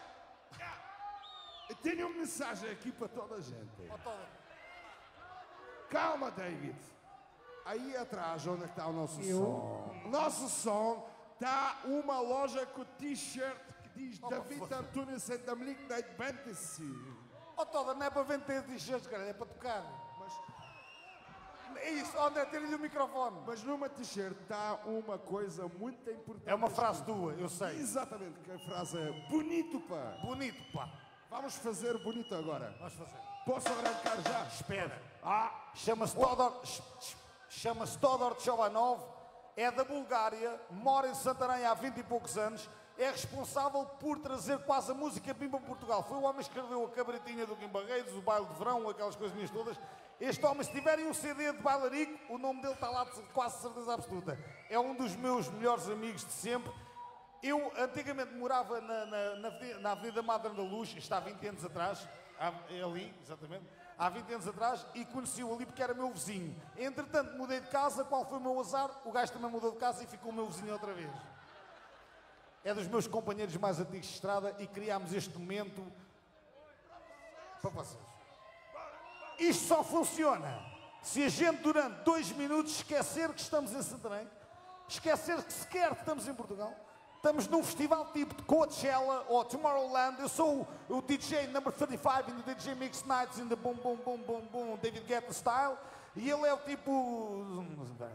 S4: Eu tenho uma mensagem aqui para toda a gente.
S1: Ó, Todor.
S4: Calma, David. Aí atrás, onde é que está o nosso som? O nosso som está uma loja com t-shirt que diz
S1: Oh,
S4: David
S1: foda-se.
S4: Antunes and the Midnight Fantasy.
S1: Ó, Todor, não é para vender t-shirts, cara, é para tocar.
S4: Mas,
S1: É isso, André, tira-lhe o microfone.
S4: mas numa t-shirt está uma coisa muito importante.
S1: É uma frase tua, eu sei.
S4: Exatamente, que a frase é bonito, pá.
S1: Bonito, pá.
S4: Vamos fazer bonito agora.
S1: Vamos fazer.
S4: Posso arrancar já?
S1: Espera. Ah, chama-se Todor, chama-se Todor Chabanov, é da Bulgária, mora em Santarém há vinte e poucos anos, é responsável por trazer quase a música bimba para Portugal. Foi o homem que escreveu a Cabritinha do Guimbarreiros, o Baile de Verão, aquelas coisinhas todas. Este homem, se tiverem um C D de bailarico, o nome dele está lá de quase certeza absoluta. É um dos meus melhores amigos de sempre. Eu antigamente morava na, na, na, avenida, na Avenida Madre da Luz, está há vinte anos atrás, é ali, exatamente, há vinte anos atrás, e conheci-o ali porque era meu vizinho. Entretanto, mudei de casa, qual foi o meu azar? O gajo também mudou de casa e ficou o meu vizinho outra vez. É dos meus companheiros mais antigos de estrada e criámos este momento para vocês. Isto só funciona se a gente durante dois minutos esquecer que estamos em Santarém, esquecer que sequer estamos em Portugal. Estamos num festival tipo de Coachella ou Tomorrowland. Eu sou o, o D J number thirty five in the D J Mix Nights in the Boom Boom Boom Boom Boom David Guetta Style. E ele é o tipo...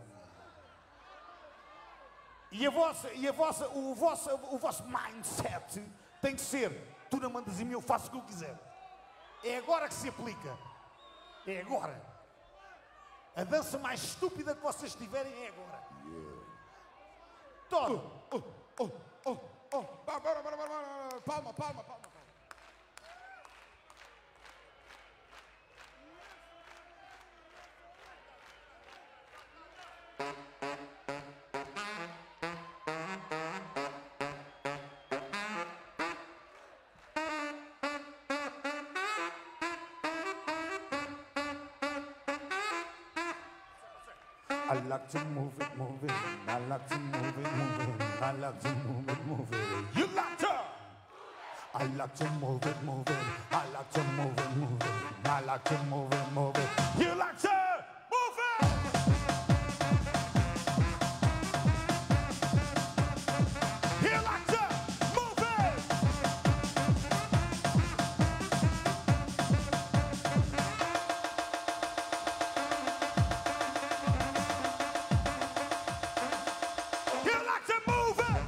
S1: E a vossa, e a vossa, o, vosso, o vosso mindset tem que ser: tu não mandas em mim, eu faço o que eu quiser. É agora que se aplica. É agora. A dança mais estúpida que vocês tiverem é agora. Todo.
S4: Oh, oh, oh, oh. Bora, bora, bora, bora, bora. Palma, palma, palma.
S1: I like to move it, move it. I like to move it, move it. I like to move it, move it. You like to? I like to move it, move it. I like to move it, move it. I like to move it, move it. You like to move it? You like to move it? You like to move it?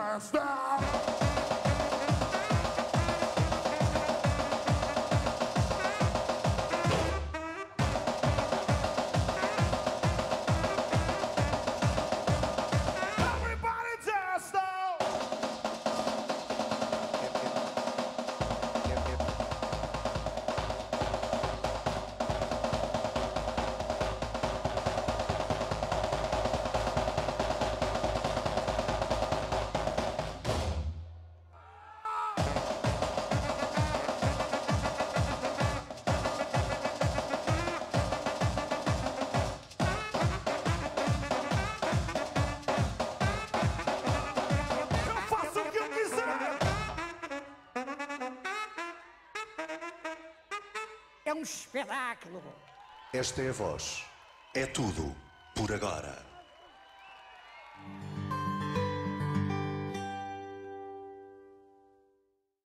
S4: just now.
S9: É um espetáculo.
S10: Esta é a voz. É tudo por agora.